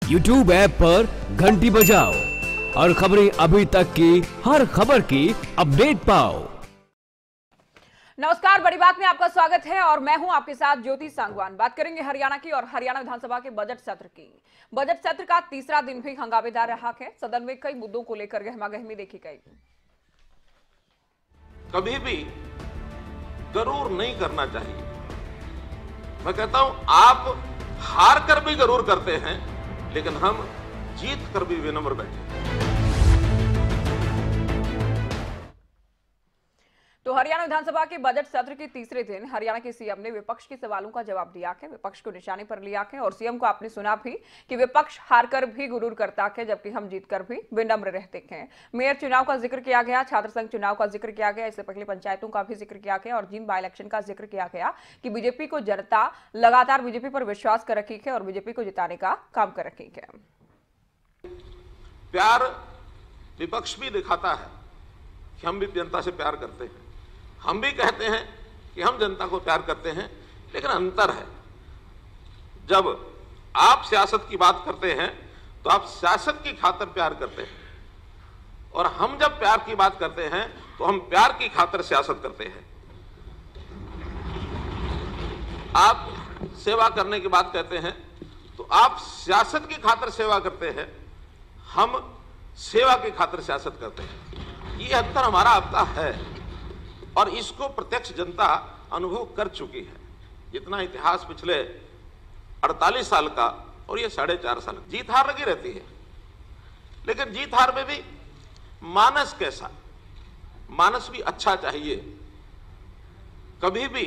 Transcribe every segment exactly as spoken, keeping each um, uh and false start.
YouTube app पर घंटी बजाओ और खबरें अभी तक की हर खबर की अपडेट पाओ। नमस्कार, बड़ी बात में आपका स्वागत है और मैं हूं आपके साथ ज्योति सांगवान। बात करेंगे हरियाणा की और हरियाणा विधानसभा के बजट सत्र की। बजट सत्र का तीसरा दिन भी हंगामेदार रहा है। सदन में कई मुद्दों को लेकर गहमागहमी देखी गई। कभी भी गरूर नहीं करना चाहिए। मैं कहता हूं आप हार कर भी गरूर करते हैं, लेकिन हम जीत कर भी विनम्र बैठे। तो हरियाणा विधानसभा के बजट सत्र के तीसरे दिन हरियाणा के सीएम ने विपक्ष के सवालों का जवाब दिया है, विपक्ष को निशाने पर लिया है और सीएम को आपने सुना भी कि विपक्ष हारकर भी गुरूर करता है, जबकि हम जीतकर भी विनम्र रहते हैं। मेयर चुनाव का जिक्र किया गया, छात्र संघ चुनाव का जिक्र किया गया, इससे पहले पंचायतों का भी जिक्र किया गया और जिन बाई इलेक्शन का जिक्र किया गया कि बीजेपी को जनता लगातार बीजेपी पर विश्वास कर रखी है और बीजेपी को जिताने का काम कर रखी है। प्यार विपक्ष भी दिखाता है कि हम भी जनता से प्यार करते हैं, हम भी कहते हैं कि हम जनता को प्यार करते हैं, लेकिन अंतर है। जब आप सियासत की बात करते हैं तो आप सियासत की खातिर प्यार करते हैं, और हम जब प्यार की बात करते हैं तो हम प्यार की खातिर सियासत करते हैं। आप सेवा करने की बात कहते हैं तो आप सियासत की खातिर सेवा करते हैं, हम सेवा की खातिर सियासत करते हैं। ये अंतर हमारा आपका है और इसको प्रत्यक्ष जनता अनुभव कर चुकी है। जितना इतिहास पिछले अड़तालीस साल का और ये साढ़े चार साल, जीत हार लगी रहती है, लेकिन जीत हार में भी मानस कैसा, मानस भी अच्छा चाहिए। कभी भी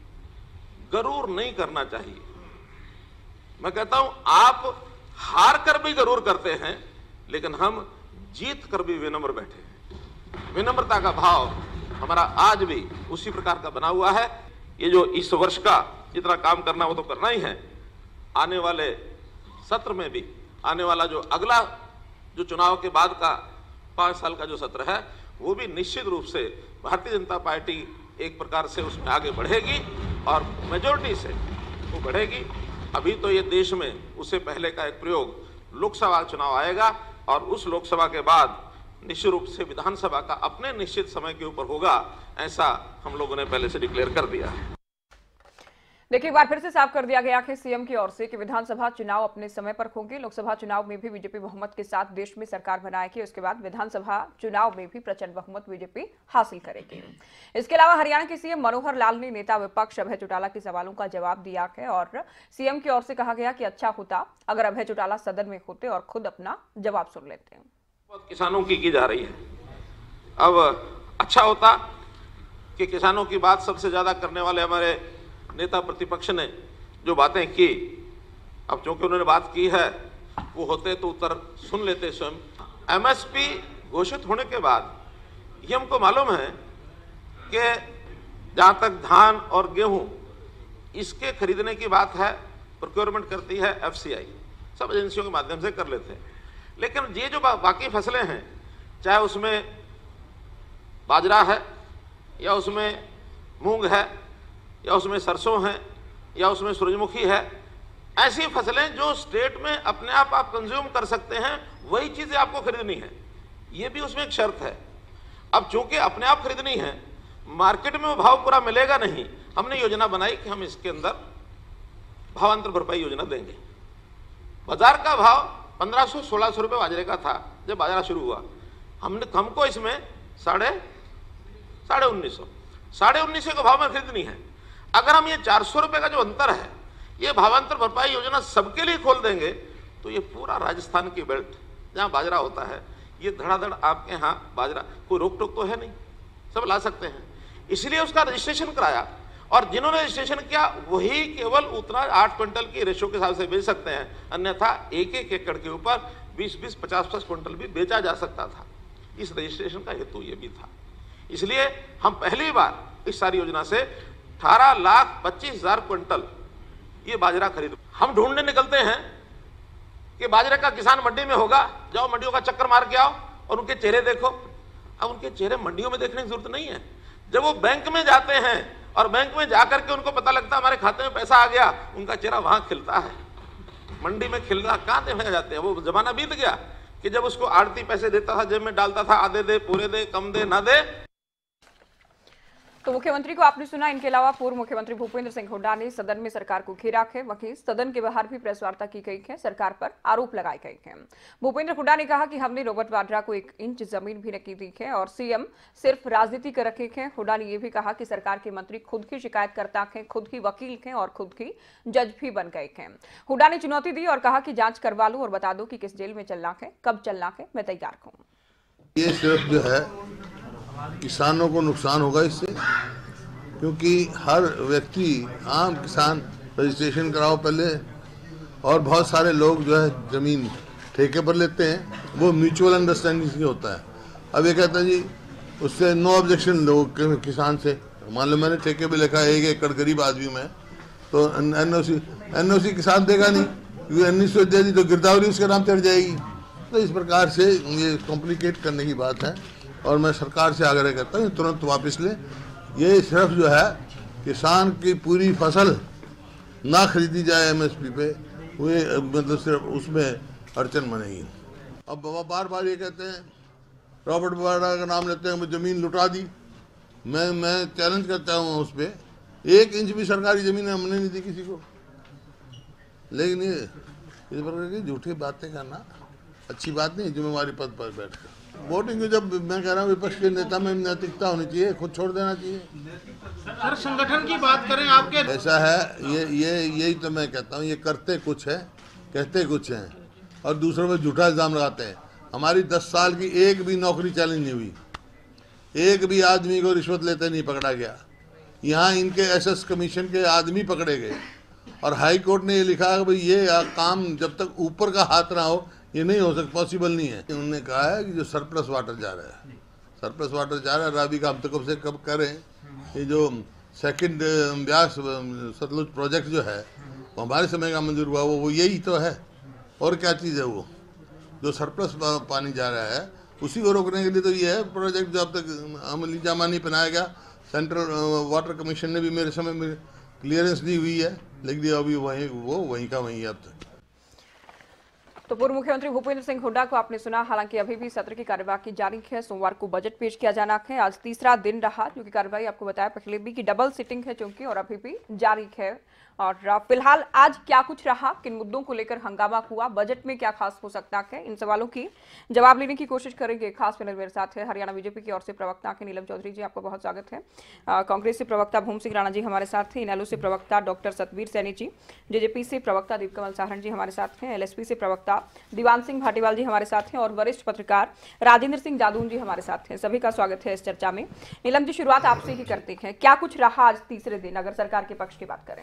गरूर नहीं करना चाहिए। मैं कहता हूं आप हार कर भी गरूर करते हैं, लेकिन हम जीत कर भी विनम्र बैठे हैं। विनम्रता का भाव हमारा आज भी उसी प्रकार का बना हुआ है। ये जो इस वर्ष का जितना काम करना वो तो करना ही है, आने वाले सत्र में भी, आने वाला जो अगला जो चुनाव के बाद का पांच साल का जो सत्र है वो भी निश्चित रूप से भारतीय जनता पार्टी एक प्रकार से उसमें आगे बढ़ेगी और मेजोरिटी से वो बढ़ेगी। अभी तो ये देश में उससे पहले का एक प्रयोग लोकसभा चुनाव आएगा और उस लोकसभा के बाद निश्चित रूप से विधानसभा का अपने निश्चित समय के ऊपर होगा, ऐसा हम लोगों ने पहले से डिक्लेयर कर दिया है। देखिए, एक बार फिर से साफ कर दिया गया है सीएम की ओर से कि विधानसभा चुनाव अपने समय पर होंगे। लोकसभा चुनाव में भी बीजेपी बहुमत के साथ देश में सरकार बनाएगी, उसके बाद विधानसभा चुनाव में भी प्रचंड बहुमत बीजेपी हासिल करेगी। इसके अलावा हरियाणा के सीएम मनोहर लाल ने नेता विपक्ष अभय चौटाला के सवालों का जवाब दिया है और सीएम की ओर से कहा गया कि अच्छा होता अगर अभय चौटाला सदन में होते और खुद अपना जवाब सुन लेते हैं। किसानों की की जा रही है। अब अच्छा होता कि किसानों की बात सबसे ज्यादा करने वाले हमारे नेता प्रतिपक्ष ने जो बातें की, अब चूंकि उन्होंने बात की है, वो होते तो उत्तर सुन लेते स्वयं। एमएसपी घोषित होने के बाद ये हमको मालूम है कि जहां तक धान और गेहूं इसके खरीदने की बात है, प्रोक्योरमेंट करती है एफसीआई, सब एजेंसियों के माध्यम से कर लेते हैं। लेकिन ये जो बा, बाकी फसलें हैं, चाहे उसमें बाजरा है या उसमें मूंग है या उसमें सरसों है या उसमें सूरजमुखी है, ऐसी फसलें जो स्टेट में अपने आप आप कंज्यूम कर सकते हैं, वही चीजें आपको खरीदनी है। ये भी उसमें एक शर्त है। अब चूंकि अपने आप खरीदनी है, मार्केट में वो भाव पूरा मिलेगा नहीं, हमने योजना बनाई कि हम इसके अंदर भावांतर भरपाई योजना देंगे। बाजार का भाव पंद्रह सौ सोलह सौ रुपये बाजरे का था जब बाजार शुरू हुआ, हमने हमको इसमें साढ़े साढ़े उन्नीस सौ साढ़े उन्नीस सौ का भाव में खरीदनी है। अगर हम ये चार सौ रुपये का जो अंतर है, ये भावांतर भरपाई योजना सबके लिए खोल देंगे तो ये पूरा राजस्थान की बेल्ट जहाँ बाजरा होता है, ये धड़ाधड़ आपके यहाँ बाजरा, कोई रोक टोक तो है नहीं, सब ला सकते हैं। इसलिए उसका रजिस्ट्रेशन कराया और जिन्होंने रजिस्ट्रेशन किया वही केवल उतना आठ क्विंटल की रेशो के हिसाब से बेच सकते हैं, अन्यथा एक एक एकड़ के ऊपर बीस बीस पचास पचास क्विंटल भी बेचा जा सकता था। इस रजिस्ट्रेशन का हेतु ये भी था। इसलिए हम पहली बार इस सारी योजना से अठारह लाख पच्चीस हजार क्विंटल ये बाजरा खरीद, हम ढूंढने निकलते हैं कि बाजरे का किसान मंडी में होगा, जाओ मंडियों का चक्कर मार के आओ और उनके चेहरे देखो। अब उनके चेहरे मंडियों में देखने की जरूरत नहीं है, जब वो बैंक में जाते हैं और बैंक में जाकर के उनको पता लगता है हमारे खाते में पैसा आ गया, उनका चेहरा वहां खिलता है। मंडी में खिलना कहाँ देखने जाते हैं? वो जमाना बीत गया कि जब उसको आड़ती पैसे देता था, जेब में डालता था, आधे दे, पूरे दे, कम दे, ना दे। तो मुख्यमंत्री को आपने सुना। इनके अलावा पूर्व मुख्यमंत्री भूपेंद्र सिंह हुड्डा ने सदन में सरकार को घेरा है। वहीं सदन के बाहर भी प्रेस वार्ता की गई है, सरकार पर आरोप लगाए गए हैं। भूपेंद्र हुड्डा ने कहा कि हमने रॉबर्ट वाड्रा को एक इंच जमीन भी नहीं दी है और सीएम सिर्फ राजनीति कर रखे हैं। हुड्डा ने यह भी कहा कि सरकार के मंत्री खुद की शिकायतकर्ता हैं, खुद ही वकील हैं और खुद की जज भी बन गए हैं। हुड्डा ने चुनौती दी और कहा कि जांच करवा लो और बता दो कि किस जेल में चलना है, कब चलना है, मैं तैयार हूँ। ये सिर्फ जो है किसानों को नुकसान होगा इससे, क्योंकि हर व्यक्ति, आम किसान रजिस्ट्रेशन कराओ पहले, और बहुत सारे लोग जो है ज़मीन ठेके पर लेते हैं, वो म्यूचुअल अंडरस्टैंडिंग से होता है। अब ये कहता है जी उससे नो ऑब्जेक्शन लोग किसान से, मान लो मैंने ठेके पे लिखा है एक एकड़ गरीब आदमी में, तो एनओसी एनओसी किसान देगा नहीं, क्योंकि एनओसी दे दी तो गिरदावरी उसके नाम चढ़ जाएगी। तो इस प्रकार से ये कॉम्प्लिकेट करने की बात है और मैं सरकार से आग्रह करता हूँ तुरंत वापस ले। ये सिर्फ जो है किसान की पूरी फसल ना खरीदी जाए एमएसपी पे, वे मतलब सिर्फ उसमें अड़चन बनेगी। अब बार बार ये कहते हैं रॉबर्ट वाड्रा का नाम लेते हैं, ज़मीन लुटा दी। मैं मैं चैलेंज करता हूँ उस पर, एक इंच भी सरकारी ज़मीन हमने नहीं दी किसी को। लेकिन ये इस प्रकार की झूठी बातें करना अच्छी बात नहीं, जिम्मेवारी पद पर बैठकर। वोटिंग जब मैं कह रहा हूँ विपक्ष के नेता में नैतिकता होनी चाहिए, खुद छोड़ देना चाहिए। सर संगठन की बात करें आपके, ऐसा है ये ये यही तो मैं कहता हूँ, ये करते कुछ है कहते कुछ हैं और दूसरों पर झूठा इल्ज़ाम लगाते हैं। हमारी दस साल की एक भी नौकरी चैलेंज नहीं हुई, एक भी आदमी को रिश्वत लेते नहीं पकड़ा गया। यहाँ इनके एसएस कमीशन के आदमी पकड़े गए और हाई कोर्ट ने ये लिखा कि भाई ये काम जब तक ऊपर का हाथ ना हो ये नहीं हो सकता, पॉसिबल नहीं है। उन्होंने कहा है कि जो सरप्लस वाटर जा रहा है, सरप्लस वाटर जा रहा है, रावी का हम तो कब से कब करें। ये जो सेकंड ब्यास सतलुज प्रोजेक्ट जो है वो हमारे समय का मंजूर हुआ, वो वो यही तो है और क्या चीज़ है। वो जो सरप्लस पानी जा रहा है उसी को रोकने के लिए तो ये है प्रोजेक्ट, जो अब तक अमली जामा नहीं पहनाया गया। सेंट्रल वाटर कमीशन ने भी मेरे समय में क्लियरेंस दी हुई है, लेकिन अभी वहीं वो वहीं का वहीं है अब तक। तो पूर्व मुख्यमंत्री भूपेंद्र सिंह हुड्डा को आपने सुना। हालांकि अभी भी सत्र की कार्यवाही जारी है, सोमवार को बजट पेश किया जाना है। आज तीसरा दिन रहा, क्योंकि कार्यवाही आपको बताया पहले भी कि डबल सिटिंग है चूंकि, और अभी भी जारी है। और फिलहाल आज क्या कुछ रहा, किन मुद्दों को लेकर हंगामा हुआ, बजट में क्या खास हो सकता है, इन सवालों की जवाब लेने की कोशिश करेंगे। खास पैनल मेरे साथ है हरियाणा बीजेपी की ओर से प्रवक्ता के नीलम चौधरी जी, आपका बहुत स्वागत है। कांग्रेस से प्रवक्ता भूम सिंह राणा जी हमारे साथ हैं, इनेलो से प्रवक्ता डॉक्टर सतवीर सैनी जी, जेजेपी से प्रवक्ता दीपकमल साहन जी हमारे साथ हैं, एलएसपी से प्रवक्ता दीवान सिंह भाटीवाल जी हमारे साथ हैं और वरिष्ठ पत्रकार राजेंद्र सिंह जादून जी हमारे साथ हैं। सभी का स्वागत है इस चर्चा में। नीलम जी, शुरुआत आपसे ही करते हैं, क्या कुछ रहा आज तीसरे दिन अगर सरकार के पक्ष की बात करें?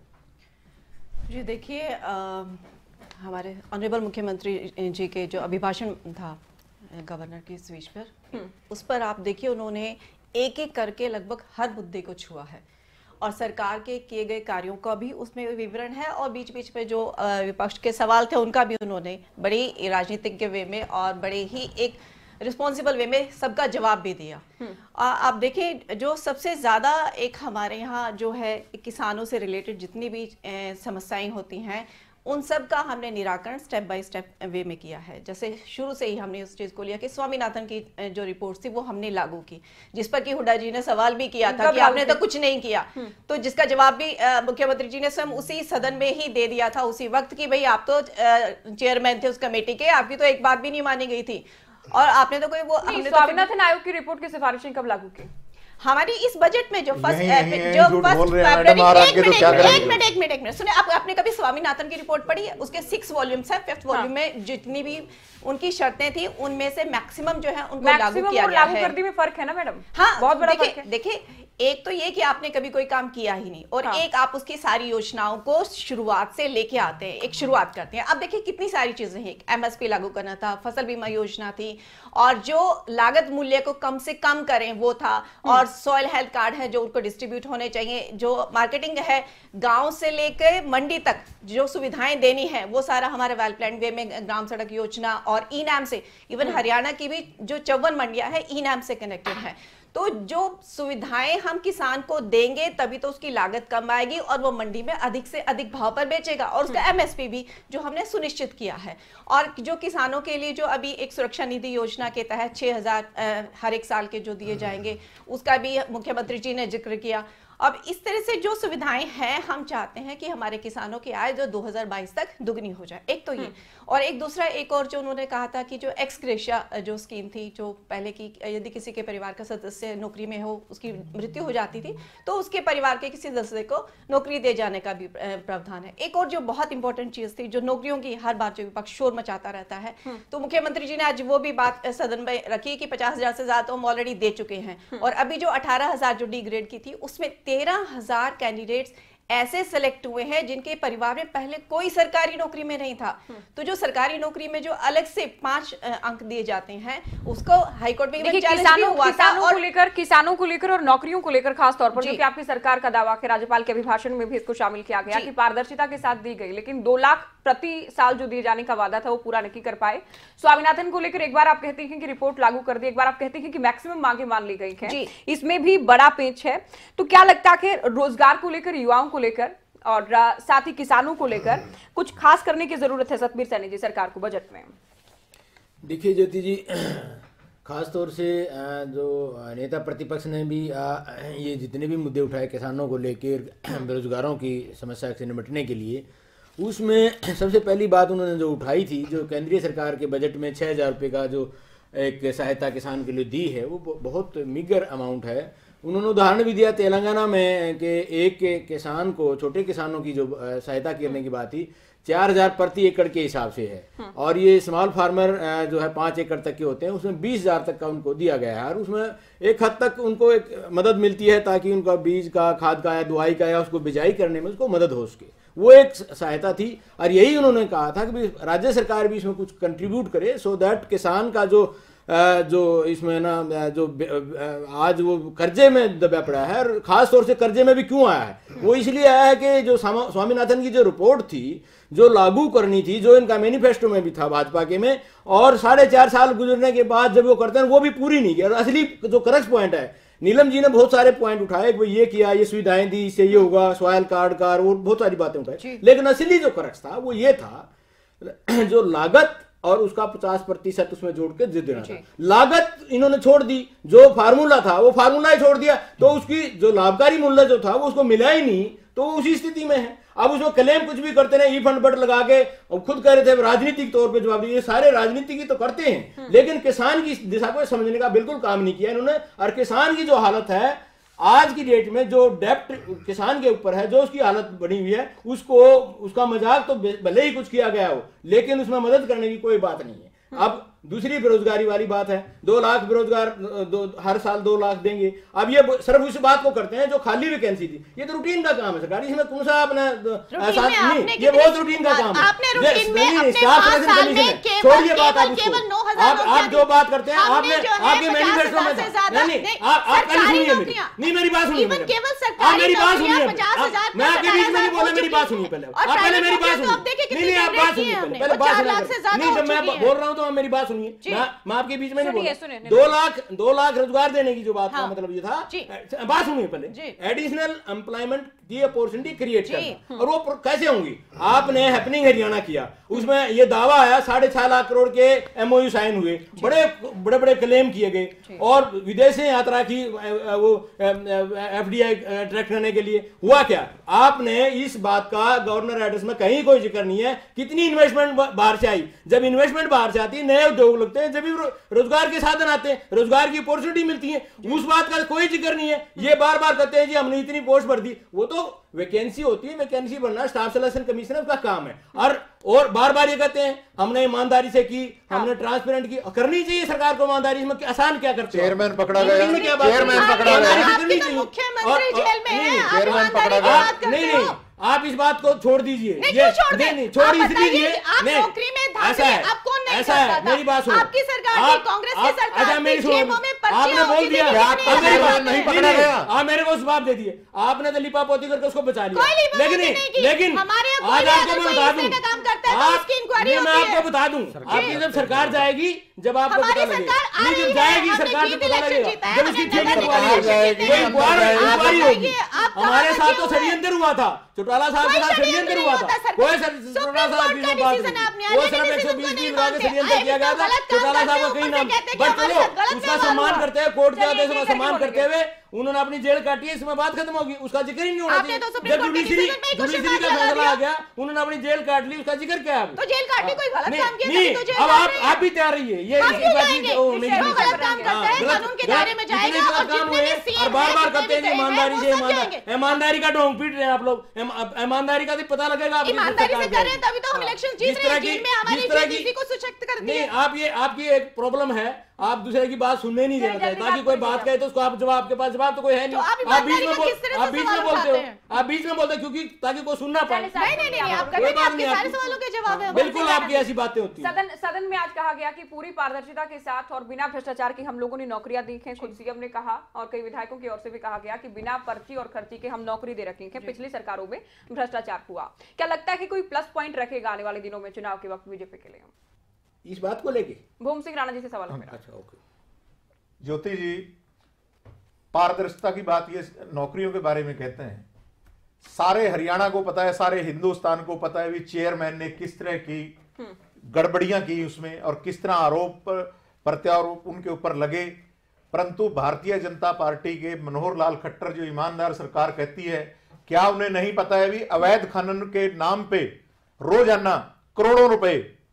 जी देखिए, हमारे ऑनरेबल मुख्यमंत्री जी के जो अभिभाषण था गवर्नर की स्पीच पर, उस पर आप देखिए उन्होंने एक एक करके लगभग हर मुद्दे को छुआ है और सरकार के किए गए कार्यों का भी उसमें विवरण है और बीच बीच में जो विपक्ष के सवाल थे उनका भी उन्होंने बड़ी राजनीतिक के वे में और बड़े ही एक रिस्पॉन्सिबल वे में सबका जवाब भी दिया। आ, आप देखें, जो सबसे ज़्यादा एक हमारे यहाँ जो है किसानों से रिलेटेड जितनी भी समस्याएं होती हैं उन सब का हमने निराकरण स्टेप बाय स्टेप वे में किया है। जैसे शुरू से ही हमने उस चीज़ को लिया कि स्वामीनाथन की जो रिपोर्ट थी वो हमने लागू की, जिस पर कि हुड्डा जी ने सवाल भी किया था कि आपने तो कुछ नहीं किया, तो जिसका जवाब भी मुख्यमंत्री जी ने स्वयं उसी सदन में ही दे दिया था उसी वक्त कि भाई आप तो चेयरमैन थे उस कमेटी के, आपकी तो एक बात भी नहीं मानी गई थी और आपने तो कोई वो स्वामीनाथन आयोग की रिपोर्ट की सिफारिशें कब लागू की? हमारी इस बजट में जो फर्स्ट जो फर्स्ट फरवरी एक मिनट एक मिनट एक मिनट सुने, आप आपने कभी स्वामीनाथन की रिपोर्ट पढ़ी है? उसके सिक्स वॉल्यूम्स है, फिफ्थ वॉल्यूम में जितनी भी उनकी शर्तें थी उनमें से मैक्सिमम जो है उनको लागू किया गया है। लागू में फर्क है ना मैडम? हाँ, बहुत बड़ा फर्क है। देखिए, एक तो ये कि आपने कभी कोई काम किया ही नहीं और हाँ। एक आप उसकी सारी योजनाओं को शुरुआत से लेके आते हैं, एक शुरुआत करते हैं। अब देखिए कितनी सारी चीजें हैं, एमएसपी लागू करना था, फसल बीमा योजना थी और जो लागत मूल्य को कम से कम करें वो था, और सॉइल हेल्थ कार्ड है जो उनको डिस्ट्रीब्यूट होने चाहिए, जो मार्केटिंग है गांव से लेकर मंडी तक जो सुविधाएं देनी है वो सारा हमारे वेल प्लान वे में ग्राम सड़क योजना और ई नैम से, इवन हरियाणा की भी जो चौवन मंडियां है ई नैम से कनेक्टेड है। तो जो सुविधाएं हम किसान को देंगे तभी तो उसकी लागत कम आएगी और वो मंडी में अधिक से अधिक भाव पर बेचेगा, और उसका एमएसपी भी जो हमने सुनिश्चित किया है। और जो किसानों के लिए जो अभी एक सुरक्षा निधि योजना के तहत छह हजार हर एक साल के जो दिए जाएंगे, उसका भी मुख्यमंत्री जी ने जिक्र किया। अब इस तरह से जो सुविधाएं हैं, हम चाहते हैं कि हमारे किसानों की आय जो दो हज़ार बाईस तक दुगनी हो जाए, एक तो ये। और एक दूसरा एक और जो उन्होंने कहा था कि जो एक्स ग्रेशिया जो स्कीम थी, जो पहले की यदि किसी के परिवार का सदस्य नौकरी में हो, उसकी मृत्यु हो जाती थी तो उसके परिवार के किसी सदस्य को नौकरी दे जाने का भी प्रावधान है। एक और जो बहुत इंपॉर्टेंट चीज थी, जो नौकरियों की हर बार जो विपक्ष शोर मचाता रहता है, तो मुख्यमंत्री जी ने आज वो भी बात सदन में रखी कि पचास हजार से ज्यादा हम ऑलरेडी दे चुके हैं, और अभी जो अठारह हजार जो डी ग्रेड की थी उसमें तेरह हजार कैंडिडेट्स ऐसे सेलेक्ट हुए हैं जिनके परिवार में पहले कोई सरकारी नौकरी में नहीं था। तो जो सरकारी नौकरी में जो अलग से पांच अंक दिए जाते हैं, उसको हाईकोर्ट में किसानों किसानों को लेकर किसानों को लेकर और नौकरियों को लेकर खास तौर पर, जो कि आपकी सरकार का दावा है, राज्यपाल के अभिभाषण में भी इसको शामिल किया गया कि पारदर्शिता के साथ दी गई, लेकिन दो लाख प्रति साल जो दिए जाने का वादा था वो पूरा नहीं कर पाए। स्वामीनाथन को लेकर एक बार आप कहते हैं कि रिपोर्ट लागू कर दी, एक बार आप कहते हैं कि मैक्सिमम मांगे मान ली गई हैं, इसमें भी बड़ा पेच है। तो क्या लगता है कि रोजगार को लेकर, युवाओं को लेकर और साथ ही किसानों को लेकर कुछ खास करने की जरूरत है सतबीर सैनी जी सरकार को बजट में? देखिए ज्योति जी, खास तौर से जो नेता प्रतिपक्ष ने भी ये जितने भी मुद्दे उठाए किसानों को लेकर, बेरोजगारों की समस्या से निपटने के लिए, उसमें सबसे पहली बात उन्होंने जो उठाई थी, जो केंद्रीय सरकार के बजट में छः हज़ार रुपये का जो एक सहायता किसान के लिए दी है, वो बहुत मीगर अमाउंट है। उन्होंने उदाहरण भी दिया तेलंगाना में कि एक किसान को, छोटे किसानों की जो सहायता करने की बात थी, चार हजार प्रति एकड़ के हिसाब से है, और ये स्मॉल फार्मर जो है पाँच एकड़ तक के होते हैं, उसमें बीस हजार तक का उनको दिया गया है, और उसमें एक हद तक उनको एक मदद मिलती है ताकि उनका बीज का, खाद का या दवाई का या उसको बिजाई करने में उसको मदद हो सके। वो एक सहायता थी, और यही उन्होंने कहा था कि राज्य सरकार भी इसमें कुछ कंट्रीब्यूट करे, सो दैट किसान का जो जो इसमें ना जो आज वो कर्जे में दबा पड़ा है, और खास तौर से कर्जे में भी क्यों आया है, वो इसलिए आया है कि जो स्वामीनाथन की जो रिपोर्ट थी, जो लागू करनी थी, जो इनका मैनिफेस्टो में भी था भाजपा के में, और साढ़े चार साल गुजरने के बाद जब वो करते हैं वो भी पूरी नहीं की। और असली जो क्रक्स पॉइंट है, नीलम जी ने बहुत सारे पॉइंट उठाए कि ये किया, ये सुविधाएं दी, इससे ये होगा, सॉयल कार्ड का, और बहुत सारी बातें उठाई, लेकिन असली जो क्रक्स था वो ये था, जो लागत और उसका पचास प्रतिशत उसमें जोड़ के दे देना था। लागत इन्होंने छोड़ दी, जो फार्मूला था वो फार्मूला ही छोड़ दिया, तो उसकी जो लाभकारी मूल्य जो था वो उसको मिला ही नहीं, तो वो उसी स्थिति में है। अब उसमें क्लेम कुछ भी करते रहे, ई फंड बट लगा के, और खुद कह रहे थे राजनीतिक तौर पे जवाब दिए, ये सारे राजनीति की तो करते हैं, लेकिन किसान की दिशा को समझने का बिल्कुल काम नहीं किया इन्होंने। और किसान की जो हालत है आज की डेट में, जो डेप्ट किसान के ऊपर है, जो उसकी हालत बनी हुई है, उसको उसका मजाक तो भले ही कुछ किया गया हो, लेकिन उसमें मदद करने की कोई बात नहीं है। अब दूसरी बेरोजगारी वाली बात है, दो लाख बेरोजगार दो, हर साल दो लाख देंगे। अब ये सिर्फ उस बात को करते हैं जो खाली वैकेंसी थी, ये तो रूटीन का काम है सरकार, इसमें कौन सा अपना ऐसा नहीं, ये बहुत रूटीन का काम है। छोड़िए बात, आप आप आप जो बात करते हैं, आपने आपके मैनिफेस्टो में नहीं, आप सुनिए मेरी, नहीं मेरी बात सुनिए, आप मेरी बात सुनिए, मैं आपके बीच में नहीं बोला, मेरी बात सुनिए पहले, आप पहले मेरी बात सुनिए, नहीं आप बात सुनिए पहले, बात सुनिए, नहीं जब मैं बोल रहा हूँ तो मेरी बात सुनिए, मैं आपके बीच में नहीं बोल रहा। दो लाख दो लाख रोजगार देने की जो बात का मतलब ये था, बात सुनिए पहले, एडिशनल एम्प्लॉयमेंट की अपॉर्चुनिटी क्रिएट करना, और वो कैसे होंगी? आपने हैपनिंग हरियाणा किया, उसमें ये दावा आया साढ़े छह लाख करोड़ के एमओयू साइन हुए, बड़े बड़े बड़े क्लेम किए गए, और विदेशी यात्रा की वो एफडीआई अट्रैक्ट करने के लिए हुआ क्या? आपने इस बात का गवर्नर एड्रेस में कहीं कोई जिक्र नहीं है कितनी इन्वेस्टमेंट बाहर से आई। जब इन्वेस्टमेंट बाहर से आती है, नए उद्योग लगते हैं, जब भी रोजगार के साधन आते हैं, रोजगार की अपॉर्चुनिटी मिलती है, उस बात का कोई जिक्र नहीं है। ये बार बार कहते हैं जी हमने इतनी पोस्ट भर दी, वो तो वैकेंसी होती है, वैकेंसी भरना स्टाफ सिलेक्शन कमीशन का काम है। और और बार बार ये कहते हैं हमने ईमानदारी से की, हमने ट्रांसपेरेंट की, करनी चाहिए सरकार को ईमानदारी। इसमें आसान क्या करते हैं? चेयरमैन पकड़ा गया, चेयरमैन पकड़ा गया, मुख्यमंत्री जेल में है, चेयरमैन पकड़ा गया। नहीं नहीं, आप इस बात को छोड़ दीजिए, नहीं क्यों छोड़ दें? नहीं छोड़ दीजिए, नौकरी में ऐसा है, आप कौन नहीं ऐसा है, मेरी बात सुनो, आपकी सरकार थी, कांग्रेस की सरकार अच्छा मेरी सुनो, आपने बोल दिया मेरी बात नहीं पकड़ा गया, आप मेरे को जवाब दे दिए, आपने तो लिपा पोती करके उसको बचा लिया, लेकिन लेकिन हमारे आज आपको मैं बता दूं, काम करता है तो उसकी इंक्वायरी मैं आपको बता दूं, आपकी जब सरकार जाएगी जब आपको पता लगे, नहीं जब जाएगी सरकार को पता लगेगा, जब उसकी ठीक इंक्वायरी होगी। हमारे साथ तो षड्यंत्र हुआ था, चौटाला साहब के साथ षड्यंत्र हुआ था, कोई चौटाला साहब की बात नहीं, वो सिर्फ एक सौ बीस दिन बाद षड्यंत्र किया गया था, चौटाला साहब का कहीं नाम, बट चलो उसका सम्मान करते हैं, कोर्ट के आदेश का सम्मान करते हुए उन्होंने अपनी जेल काटी है, इसमें बात खत्म होगी, उसका जिक्र ही नहीं होना चाहिए। जब जुडिशरी जुडिशरी का फैसला आ गया, उन्होंने अपनी जेल काट ली, उसका जिक्र क्या है? तो जेल काटने कोई गलत काम किया नहीं, तो जेल अब आप आप भी तैयार रहिए, ये इसकी बात नहीं, ओ नहीं गलत काम करता है कानून के दायरे में जाएगा, और जितने भी सीएम और बार बार करते हैं ईमानदारी से, ईमानदारी ईमानदारी का ढोंग पीट रहे हैं आप लोग, ईमानदारी का भी पता लगेगा, ईमानदारी से कर रहे हैं तभी तो हम इलेक्शन जीत रहे हैं, जेल में हमारी जेल को सशक्त करती है। नहीं, आप ये आपकी एक प्रॉब्लम है, आप दूसरे की बात सुनने नहीं देना चाहिए, ताकि कोई बात कहे तो उसको आप जवाब, आपके पास जवाब तो कोई है नहीं, आप बीच में आप बीच में बोलते हो, आप बीच में बोलते हो क्योंकि ताकि कोई सुनना पाए। नहीं नहीं नहीं, आप करते हैं, आपके सारे सवालों के जवाब है, बिल्कुल आपकी ऐसी बातें होती हैं। सदन सदन में आज कहा गया कि पूरी पारदर्शिता के साथ और बिना भ्रष्टाचार के हम लोगों ने नौकरियां दी हैं, खुद सीएम ने कहा, और कई विधायकों की ओर से भी कहा गया कि बिना पर्ची और खर्ची के हम नौकरी दे रखी है, पिछली सरकारों में भ्रष्टाचार हुआ। क्या लगता है कि कोई प्लस पॉइंट रखेगा आने वाले दिनों में चुनाव के वक्त बीजेपी के लिए? इस बात को लेके भूम सिंह राणा जी से सवाल है मेरा। अच्छा ओके ज्योति जी, पारदर्शिता की बात ये नौकरियों के बारे में कहते हैं, सारे हरियाणा को पता है, सारे हिंदुस्तान को पता है भी चेयरमैन ने किस तरह की गड़बड़ियां की उसमें, और किस तरह आरोप प्रत्यारोप उनके ऊपर लगे। परंतु भारतीय जनता पार्टी के मनोहर लाल खट्टर, जो ईमानदार सरकार कहती है, क्या उन्हें नहीं पता है भी अवैध खनन के नाम पे रोजाना करोड़ों रुपए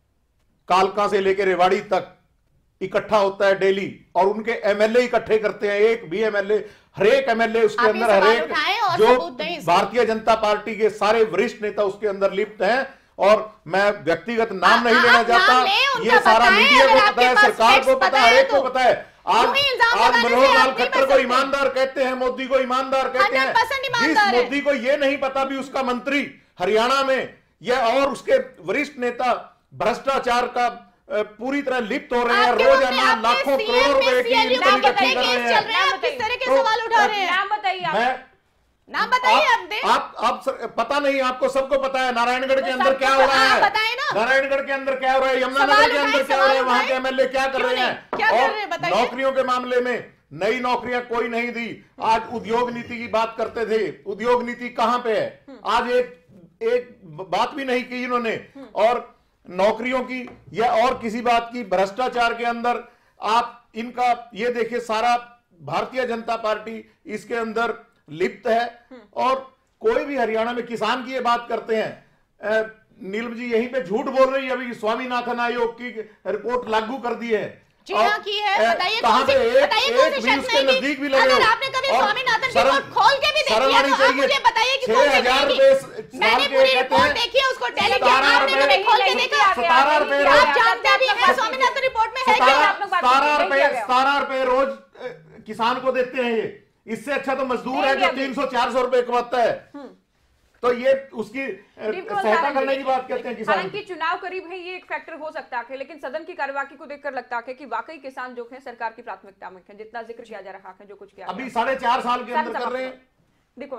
कालका से लेकर रेवाड़ी तक इकट्ठा होता है डेली, और उनके एमएलए इकट्ठे करते हैं, एक भी एमएलए, हर एक एमएलए उसके अंदर, हर एक जो भारतीय जनता पार्टी के सारे वरिष्ठ नेता उसके अंदर लिप्त हैं, और मैं व्यक्तिगत नाम नहीं लेना चाहता, ये सारा मीडिया को पता है, सरकार को पता है, हर एक को पता है। आज आज मनोहर लाल खट्टर को ईमानदार कहते हैं, मोदी को ईमानदार कहते हैं, जिस मोदी को ये नहीं पता भी उसका मंत्री हरियाणा में यह और उसके वरिष्ठ नेता भ्रष्टाचार का पूरी तरह लिप्त हो रहे हैं, रोजाना लाखों करोड़ों रुपए की इनकम इकट्ठी कर रहे हैं। आप किस तरह के सवाल उठा रहे हैं? नाम बताइए, मैं नाम बताइए। आप आप, आप सर, पता नहीं, आपको सबको पता है नारायणगढ़ के अंदर क्या हो रहा है, नारायणगढ़ के अंदर क्या हो रहा है, यमुनानगर के अंदर क्या हो रहा है, वहां के एमएलए क्या कर रहे हैं, और नौकरियों के मामले में नई नौकरियां कोई नहीं दी। आज उद्योग नीति की बात करते थे, उद्योग नीति कहां पे है, आज एक एक बात भी नहीं की इन्होंने, और नौकरियों की या और किसी बात की, भ्रष्टाचार के अंदर आप इनका ये देखिए, सारा भारतीय जनता पार्टी इसके अंदर लिप्त है। और कोई भी हरियाणा में किसान की ये बात करते हैं, नीलम जी यहीं पे झूठ बोल रही है, अभी स्वामीनाथन आयोग की रिपोर्ट लागू कर दी है, जी हाँ की है, बताइए कहां पे एक, एक भी उसके नजदीक भी लगे, अगर आपने कभी स्वामीनाथन की रिपोर्ट खोल के भी देखी है तो आप मुझे बताइए कि छह हजार रुपए मैंने पूरी रिपोर्ट देखी है, उसको टैली किया, आपने कभी खोल के देखा? सतारह रुपए, आप जानते भी हैं स्वामीनाथन रिपोर्ट में है क्या? सतारह रुपए सतारह रुपए रोज किसान को देते हैं, ये इससे अच्छा तो मजदूर है जो तीन सौ चार सौ रुपए कमाता है, तो ये उसकी सहायता करने की बात कहते हैं किसान। हालांकि चुनाव करीब है, ये एक फैक्टर हो सकता है, लेकिन सदन की कार्यवाही को देखकर लगता है कि वाकई किसान जो है सरकार की प्राथमिकता में है, जितना जिक्र किया जा रहा है, जो कुछ किया अभी साढ़े चार साल के अंदर कर रहे हैं। देखो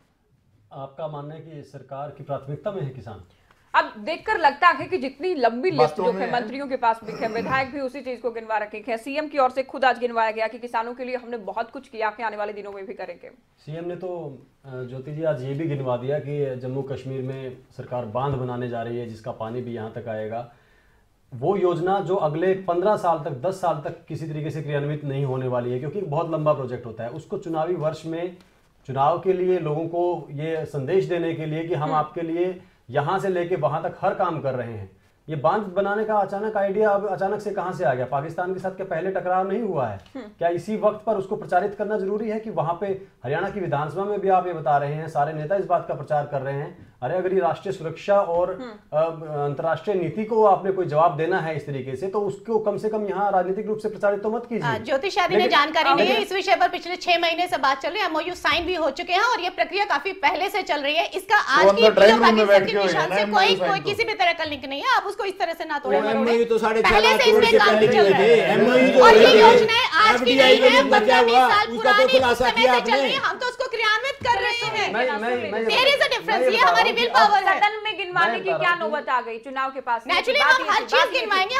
आपका मानना है कि सरकार की प्राथमिकता में है किसान? अब देखकर लगता है कि जितनी लंबी लिस्ट जो है मंत्रियों के पास भी है, विधायक भी उसी चीज को गिनवा रखे हैं, सीएम की ओर से खुद आज गिनवाया गया कि किसानों के लिए हमने बहुत कुछ किया है, आने वाले दिनों में भी करेंगे। सीएम ने तो ज्योति जी आज ये भी गिनवा दिया कि जम्मू कश्मीर में सरकार बांध बनाने जा रही है, जिसका पानी भी यहाँ तक आएगा। वो योजना जो अगले पंद्रह साल तक, दस साल तक किसी तरीके से क्रियान्वित नहीं होने वाली है, क्योंकि बहुत लंबा प्रोजेक्ट होता है। उसको चुनावी वर्ष में चुनाव के लिए लोगों को ये संदेश देने के लिए कि हम आपके लिए यहां से लेके वहां तक हर काम कर रहे हैं। ये बांध बनाने का अचानक आइडिया अब अचानक से कहां से आ गया? पाकिस्तान के साथ क्या पहले टकराव नहीं हुआ है? क्या इसी वक्त पर उसको प्रचारित करना जरूरी है कि वहां पे हरियाणा की विधानसभा में भी आप ये बता रहे हैं, सारे नेता इस बात का प्रचार कर रहे हैं, अरे अगर ये राष्ट्रीय सुरक्षा और अंतर्राष्ट्रीय नीति को आपने कोई जवाब देना है इस तरीके से, तो उसको कम से कम यहाँ राजनीतिक रूप से प्रचारित तो मत कीजिए। ज्योति शादी ने जानकारी नहीं है इस विषय पर, पिछले छह महीने से बात चल रही है, एमओयू साइन भी हो चुके हैं और ये प्रक्रिया काफी पहले से चल रही है। इसका आज की से कोई कोई किसी भी तरह का लिंक नहीं है, आप उसको इस तरह से ना तोड़े। एमओयू तो साढ़े छह पहले लाख से करोड़ इसमें के काम पहले चल किए रहा थे। है एमओयू जो और ये है, योजनाएं आज की नहीं है, क्या हुआ साल उसका तो खुलासा किया चल रही आपने। है, हम तो उसको क्रियान्वित कर रहे हैं। मैं मैं देयर इज अ डिफरेंस, ये हमारी विल पावर है। सदन में गिनवाने की क्या नौबत आ गई चुनाव के पास? नेचुरली हम हर चीज गिनवाएंगे,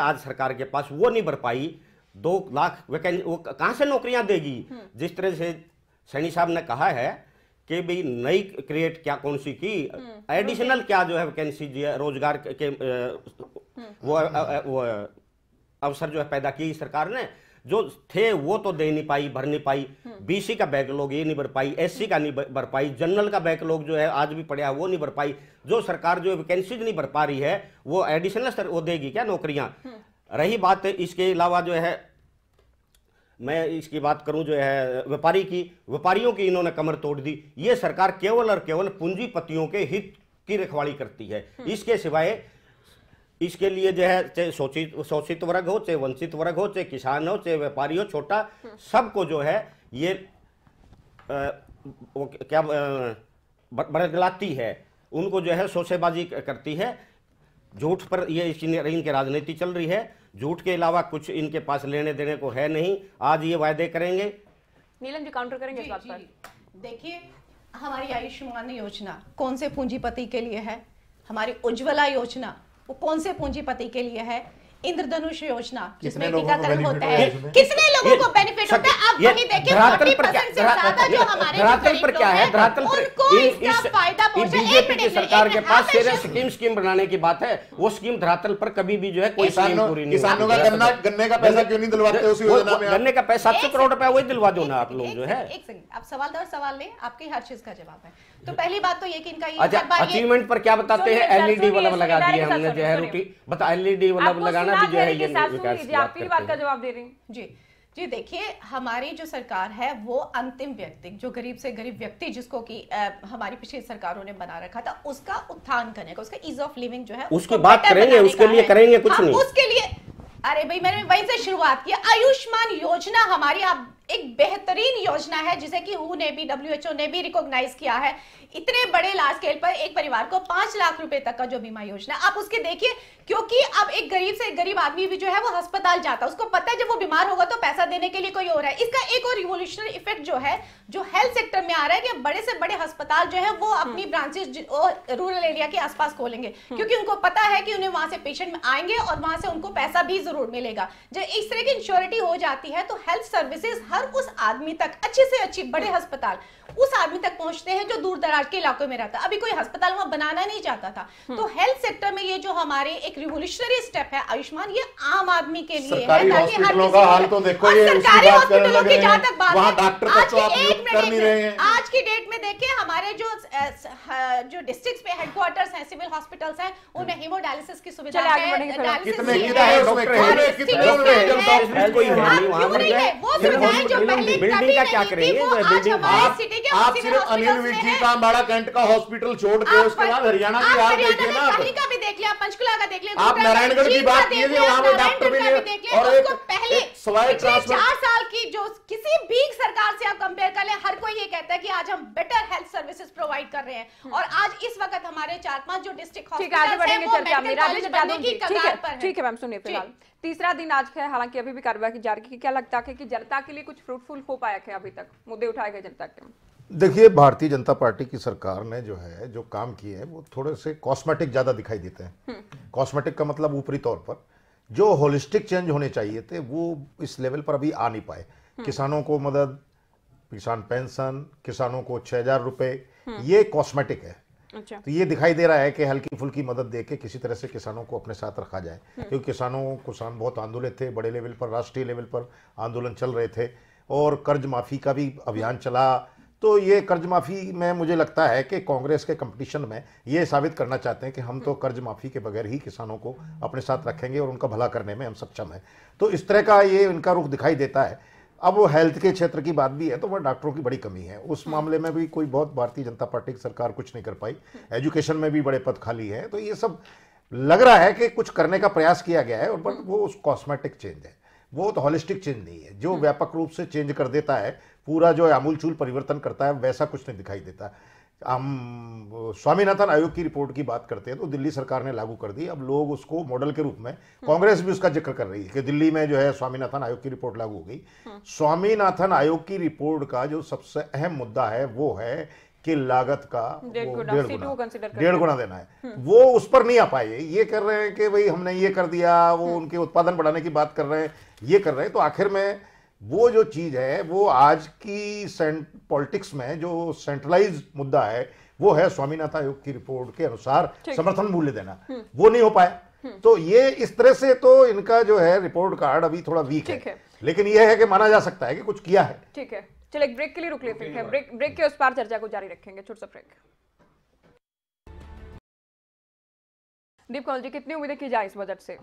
आज सरकार के पास, वो नहीं भर पाई। दो लाख वैकेंसी वो कहाँ से नौकरियां देगी? जिस तरह से सैनी साहब ने कहा है कि भी नई क्रिएट क्या कौन सी की, एडिशनल क्या जो है वैकेंसी जो है रोजगार के, के वो वो अवसर जो है पैदा की सरकार ने, जो थे वो तो दे नहीं पाई, भर नहीं पाई। बीसी का बैकलॉग ये नहीं भर पाई, एससी का नहीं भर पाई, जनरल का बैकलॉग जो है आज भी पड़ा है वो नहीं भर पाई। जो सरकार जो वैकेंसीज नहीं भर पा रही है वो एडिशनल वो देगी क्या नौकरियां। रही बात इसके अलावा जो है मैं इसकी बात करूं जो है व्यापारी की, व्यापारियों की इन्होंने कमर तोड़ दी। ये सरकार केवल और केवल पूंजीपतियों के हित की रखवाली करती है, इसके सिवाय इसके लिए जो है चाहे शोषित शोषित वर्ग हो, चाहे वंचित वर्ग हो, चाहे किसान हो, चाहे व्यापारी हो, छोटा, सबको जो है ये आ, वो क्या बरगलाती है, उनको जो है शोषेबाजी करती है। झूठ पर ये इनकी राजनीति चल रही है, झूठ के अलावा कुछ इनके पास लेने देने को है नहीं। आज ये वायदे करेंगे। नीलम जी काउंटर करेंगे इस बात पर। देखिए, हमारी आयुष्मान योजना कौन से पूंजीपति के लिए है? हमारी उज्ज्वला योजना वो कौन से पूंजीपति के लिए है? इंद्रधनुष योजना जिसमें टीकाकरण होता है, कितने लोगों को बेनिफिट होता है? आप वही देखिए, चालीस परसेंट से ज्यादा जो हमारे धरातल पर क्या है, धरातल पर इसका फायदा पहुंचा। बीजेपी की सरकार के पास सिर्फ स्कीम स्कीम बनाने की बात है, वो स्कीम धरातल पर कभी भी जो है कोई स्कीम पूरी नहीं। किसानों का गन्ना गन्ने का पैसा क्यों नहीं दिलवाते उस योजना में? गन्ने का पैसा सात सौ करोड़ रुपया वही दिलवा दो ना आप लोग जो है। एक सेकंड, आप सवाल दर सवाल लें, आपके हर चीज का जवाब है। तो पहली बात तो ये कि इनका ये अच्छा अचीवमेंट पर क्या बताते हैं? एलईडी बल्ब लगा दिए हमने जो है रोटी बता, एलईडी बल्ब लगाना भी जो है ये आपकी बात का जवाब दे रही हूँ जी। जी देखिए, हमारी जो सरकार है वो अंतिम व्यक्ति, जो गरीब से गरीब व्यक्ति जिसको कि हमारी पिछली सरकारों ने बना रखा था, उसका उत्थान करने का, उसका ईज ऑफ लिविंग जो है उसकी बात करेंगे, उसके लिए करेंगे कुछ नहीं उसके लिए। अरे भाई, मैंने वहीं से शुरुआत की। आयुष्मान योजना हमारी आप एक बेहतरीन योजना है जिसे कि हु ने भी, डब्ल्यूएचओ ने भी रिकॉग्नाइज किया है। इतने बड़े लार्ज स्केल पर एक परिवार को पांच लाख रुपए तक का जो बीमा योजना, आप उसके देखिए, क्योंकि अब एक गरीब से गरीब आदमी भी जो है वो अस्पताल जाता है, उसको पता है जब वो बीमार होगा तो पैसा देने के लिए कोई और है। इसका एक और रिवोल्यूशनरी इफेक्ट जो है जो हेल्थ सेक्टर में आ रहा है कि बड़े से बड़े अस्पताल जो है वो अपनी ब्रांचेस रूरल एरिया के आसपास खोलेंगे, क्योंकि उनको पता है कि उन्हें वहां से पेशेंट आएंगे और वहां से उनको पैसा भी जरूर मिलेगा। जब इस तरह की इंश्योरिटी हो जाती है तो हेल्थ सर्विसेज हर उस आदमी तक, अच्छे से अच्छी बड़े अस्पताल उस आदमी तक पहुंचते हैं जो दूर दराज के इलाकों में रहता है। अभी कोई अस्पताल वहां बनाना नहीं चाहता था। तो हेल्थ सेक्टर में ये जो हमारे एक रिवोल्यूशनरी स्टेप है आयुष्मान, ये आम आदमी के लिए है, ताकि हर किसी का हाल तो देखो, ये सरकारी हॉस्पिटलों की जहां तक बात वहां डॉक्टर तक तो आप नियुक्त कर नहीं रहे हैं। आज की डेट में देखिए, हमारे जो जो डिस्ट्रिक्ट्स में हेडक्वार्टर्स हैं, सिविल हॉस्पिटल्स हैं, उनमें हीमोडायलिसिस की सुविधा है। कितने कितना है उसमें? कितने वो सुविधाएं जो पहले बिल्डिंग का क्या करेंगे? आप सिर्फ अनिल विज जी का अम्बाड़ा कैंट का हॉस्पिटल छोड़ के उसके बाद हरियाणा की हाल देखिए ना, का भी देख लिया, पंचकुला का देख लिया, आप नारायणगढ़ की बात कीजिए, वहां पे डॉक्टर भी नहीं, और एक पहले सवाई ट्रांसफर चार साल की जो किसी भी सरकार से आप कंपेयर कर ले, हर कोई ये कहता है कि आज हम बेटर हेल्थ सर्विसेज प्रोवाइड कर रहे हैं। और आज इस वक्त हमारे चार पांच जो डिस्ट्रिक्ट हॉस्पिटल्स हैं वो मेडिकल कॉलेज बनने की कगार पर है। ठीक है मैम, सुनिए फिलहाल तीसरा दिन आज है, हालांकि अभी भी कार्रवाई की जा रही है। क्या लगता है कि जनता के लिए कुछ फ्रूटफुल हो पाया है? अभी तक मुद्दे उठाए गए जनता के? देखिए, भारतीय जनता पार्टी की सरकार ने जो है जो काम किए हैं वो थोड़े से कॉस्मेटिक ज्यादा दिखाई देते हैं। कॉस्मेटिक का मतलब ऊपरी तौर पर जो होलिस्टिक चेंज होने चाहिए थे वो इस लेवल पर अभी आ नहीं पाए। किसानों को मदद, किसान पेंशन, किसानों को छह हजार रुपए, ये कॉस्मेटिक है। अच्छा। तो ये दिखाई दे रहा है कि हल्की फुल्की मदद देके किसी तरह से किसानों को अपने साथ रखा जाए, क्योंकि किसानों किसान बहुत आंदोलित थे, बड़े लेवल पर, राष्ट्रीय लेवल पर आंदोलन चल रहे थे और कर्ज माफी का भी अभियान चला। तो ये कर्ज माफी में मुझे लगता है कि कांग्रेस के कंपटीशन में ये साबित करना चाहते हैं कि हम तो कर्ज माफी के बगैर ही किसानों को अपने साथ रखेंगे और उनका भला करने में हम सक्षम हैं। तो इस तरह का ये इनका रुख दिखाई देता है। अब वो हेल्थ के क्षेत्र की बात भी है तो वह डॉक्टरों की बड़ी कमी है, उस मामले में भी कोई बहुत भारतीय जनता पार्टी की सरकार कुछ नहीं कर पाई। एजुकेशन में भी बड़े पद खाली है। तो ये सब लग रहा है कि कुछ करने का प्रयास किया गया है, और बट वो कॉस्मेटिक चेंज है, वो तो होलिस्टिक चेंज नहीं है जो व्यापक रूप से चेंज कर देता है, पूरा जो आमूलचूल परिवर्तन करता है, वैसा कुछ नहीं दिखाई देता। हम स्वामीनाथन आयोग की रिपोर्ट की बात करते हैं तो दिल्ली सरकार ने लागू कर दी, अब लोग उसको मॉडल के रूप में, कांग्रेस भी उसका जिक्र कर रही है कि दिल्ली में जो है स्वामीनाथन आयोग की रिपोर्ट लागू हो गई। स्वामीनाथन आयोग की रिपोर्ट का जो सबसे अहम मुद्दा है वो है कि लागत का डेढ़ गुना डेढ़ गुना देना है, वो उस पर नहीं आ पाए। ये कर रहे हैं कि भाई हमने ये कर दिया, वो उनके उत्पादन बढ़ाने की बात कर रहे हैं, ये कर रहे हैं। तो आखिर में वो जो चीज है वो आज की पॉलिटिक्स में जो सेंट्रलाइज मुद्दा है वो है स्वामीनाथन आयोग की रिपोर्ट के अनुसार समर्थन मूल्य देना, वो नहीं हो पाया। तो ये इस तरह से तो इनका जो है रिपोर्ट कार्ड अभी थोड़ा वीक है, है, लेकिन ये है कि माना जा सकता है कि कुछ किया है। ठीक है, चलो एक ब्रेक के लिए रुक लेते हैं, ब्रेक ब्रेक के उस पार चर्चा को जारी रखेंगे, छोटा सा ब्रेक। दीप कमल जी, कितनी उम्मीदें की जाए इस बजट से?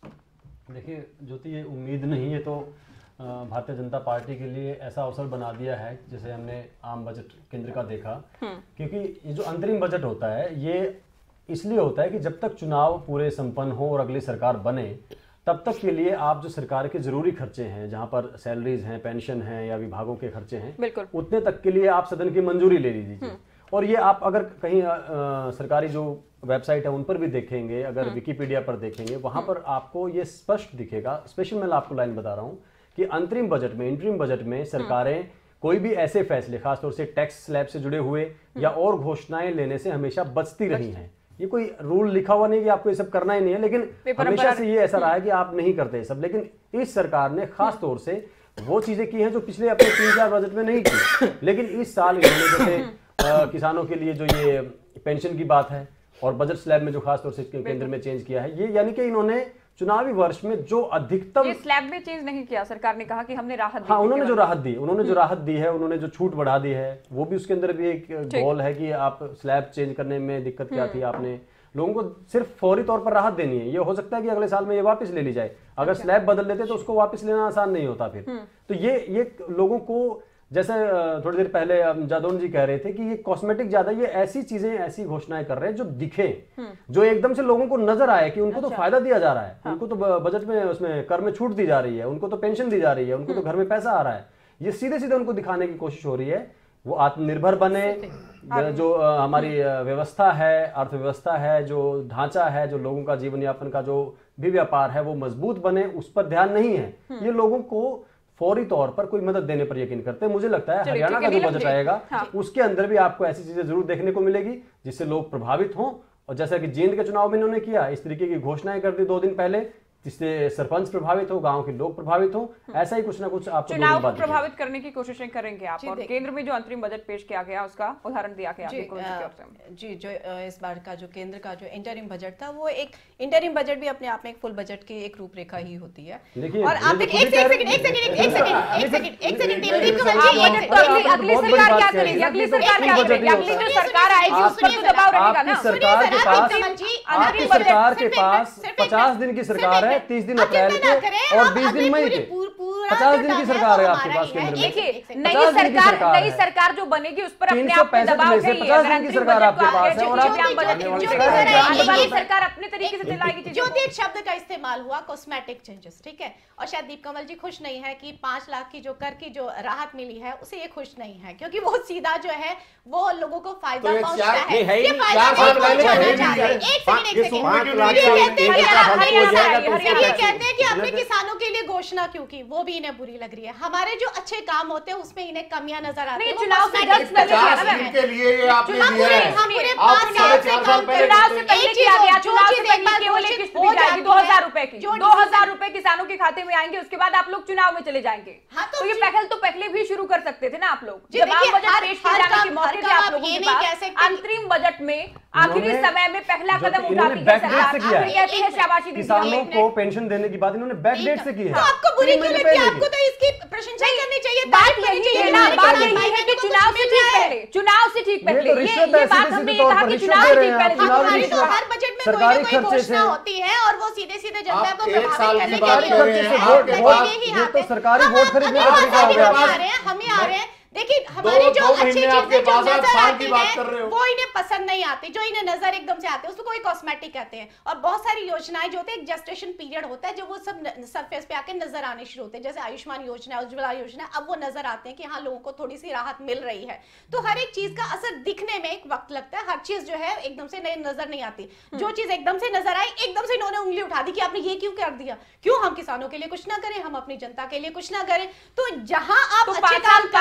देखिए ज्योति, ये उम्मीद नहीं है तो भारतीय जनता पार्टी के लिए ऐसा अवसर बना दिया है जैसे हमने आम बजट केंद्र का देखा, क्योंकि ये जो अंतरिम बजट होता है ये इसलिए होता है कि जब तक चुनाव पूरे संपन्न हो और अगली सरकार बने तब तक के लिए आप जो सरकार के जरूरी खर्चे हैं, जहां पर सैलरीज हैं, पेंशन हैं या विभागों के खर्चे हैं, उतने तक के लिए आप सदन की मंजूरी ले लीजिए। और ये आप अगर कहीं आ, आ, सरकारी जो वेबसाइट है उन पर भी देखेंगे, अगर विकिपीडिया पर देखेंगे, वहां पर आपको ये स्पष्ट दिखेगा। स्पेशल मैं आपको लाइन बता रहा हूं कि अंतरिम बजट में, इंटरिम बजट में सरकारें कोई भी ऐसे फैसले, खासतौर से टैक्स स्लैब से जुड़े हुए या और घोषणाएं लेने से हमेशा बचती रही हैं। ये कोई रूल लिखा हुआ नहीं कि आपको ये सब करना ही नहीं है, लेकिन हमेशा से ये ऐसा रहा है कि आप नहीं करते सब। लेकिन इस सरकार ने खास तौर से वो चीजें की हैं जो पिछले अपने तीन चार बजट में नहीं की, लेकिन इस साल इन्होंने जैसे किसानों के लिए जो ये पेंशन की बात है और बजट स्लैब में जो खास तौर से केंद्र में चेंज किया है, ये यानी कि इन्होंने चुनावी वर्ष में जो अधिकतम, ये स्लैब में चेंज नहीं किया, सरकार ने कहा कि हमने राहत दी। हाँ, उन्होंने जो राहत दी उन्होंने जो राहत दी है, उन्होंने जो छूट बढ़ा दी है, वो भी उसके अंदर भी एक गोल है कि आप स्लैब चेंज करने में दिक्कत क्या थी, आपने लोगों को सिर्फ फौरी तौर पर राहत देनी है। ये हो सकता है कि अगले साल में ये वापस ले ली जाए, अगर स्लैब बदल लेते तो उसको वापस लेना आसान नहीं होता फिर। तो ये ये लोगों को, जैसे थोड़ी देर पहले जादौन जी कह रहे थे कि ये कॉस्मेटिक ज्यादा, ये ऐसी चीजें, ऐसी घोषणाएं कर रहे हैं जो दिखे, जो एकदम से लोगों को नजर आए कि उनको तो फायदा दिया जा रहा है, उनको तो बजट में उसमें कर में छूट दी जा रही है, उनको तो पेंशन दी जा रही है, उनको तो घर में पैसा आ रहा है। ये सीधे सीधे उनको दिखाने की कोशिश हो रही है, वो आत्मनिर्भर बने, जो हमारी व्यवस्था है, अर्थव्यवस्था है, जो ढांचा है, जो लोगों का जीवन यापन का जो भी व्यापार है वो मजबूत बने, उस पर ध्यान नहीं है। ये लोगों को फौरी तौर पर कोई मदद देने पर यकीन करते हैं। मुझे लगता है हरियाणा का जो बजट आएगा उसके अंदर भी आपको ऐसी चीजें जरूर देखने को मिलेगी जिससे लोग प्रभावित हों, और जैसा कि जींद के चुनाव में इन्होंने किया, इस तरीके की घोषणाएं कर दी दो दिन पहले जिससे सरपंच प्रभावित हो, गांव के लोग प्रभावित हो, ऐसा ही कुछ ना कुछ आपको चुनाव को प्रभावित करने की कोशिशें करेंगे आप। और केंद्र में जो अंतरिम बजट पेश किया गया उसका उदाहरण दिया गया जी, जी जो इस बार का जो केंद्र का जो इंटरिम बजट था वो एक इंटरिम बजट भी अपने आप में एक फुल बजट की एक रूपरेखा ही होती है। और आप एक सेकंड एक सेकंड एक सेकंड एक सेकंड एक सेकंड अगली सरकार क्या करेगी, अगली सरकार क्या करेगी, अगली जो सरकार आएगी उस पर तो दबाव रहेगा ना। सरकार के पास आपकी सरकार के पास पचास दिन की सरकार है, तीस दिन अप्रैल के और बीस दिन मई के, पचास दिन की सरकार है आपके पास केंद्र में। देखिए नई सरकार नई सरकार जो बनेगी उस पर अपने आप में दबाव है, पचास दिन की सरकार आपके पास है और आप सरकार अपने तरीके से चलाएगी चीजें। जो एक शब्द का इस्तेमाल हुआ कॉस्मेटिक चेंजेस, ठीक है, और शायद दीप कमल जी खुश नहीं है कि पांच लाख की जो कर की जो राहत मिली है उसे ये खुश नहीं है, क्योंकि वो सीधा जो है वो लोगों को फायदा पहुंचता है। ये फायदा ये कहते हैं कि अपने किसानों के लिए घोषणा क्यों की, वो भी इन्हें बुरी लग रही है। हमारे जो अच्छे काम होते हैं उसमें इन्हें कमियां नजर आती है। चुनाव से के लिए ये आपने दिया है, पांच साल से काम कर चुनाव से पहले किया गया, चुनाव से पहले केवल एक किस्त दी जाएगी दो हजार रुपए की, दो हजार रुपए किसानों के खाते में आएंगे, उसके बाद आप लोग चुनाव में चले जाएंगे। तो ये पहल तो पहले भी शुरू कर सकते थे ना आप लोग, जब आम बजट पेश किए जाने के मौके थे आप लोगों के पास। अंतरिम बजट में आखिरी समय में पहला कदम उठाती है सरकार, कहती है शाबाशी दी किसानों को पेंशन देने की बात इन्होंने बैकडेट से की है। तो आपको बुरी क्यों लगती है? आपको तो इसकी प्रशंसा करनी चाहिए। बात यही है ना, बात यही है कि चुनाव से ठीक पहले, चुनाव से ठीक पहले ये ये बात हमने ये कहा कि चुनाव से ठीक पहले हमारी तो हर बजट में कोई ना कोई घोषणा होती है और वो सीधे सीधे जनता को प्रभावित करने के लिए तो सरकारी वोट खरीदने का तरीका हो गया। हमें आ रहे हैं, देखिए हमारी जो अच्छी चीजें जो नजर आती हैं वो इन्हें पसंद नहीं आती, जो इन्हें नजर एकदम से आती है उसको कोई कॉस्मेटिक कहते हैं। और बहुत सारी योजनाएं जो होती है, एक जेस्टेशन पीरियड होता है जो वो सब सरफेस पे आके नजर आने शुरू होते हैं, जैसे आयुष्मान योजना, उज्ज्वला योजना, अब वो नजर आते हैं कि हाँ लोगों को थोड़ी सी राहत मिल रही है। तो हर एक चीज का असर दिखने में एक वक्त लगता है, हर चीज जो है एकदम से नजर नहीं आती। जो चीज एकदम से नजर आई एकदम से इन्होंने उंगली उठा दी कि आपने ये क्यों कर दिया, क्यों हम किसानों के लिए कुछ ना करें, हम अपनी जनता के लिए कुछ ना करें। तो जहां आप अच्छे काम करते हैं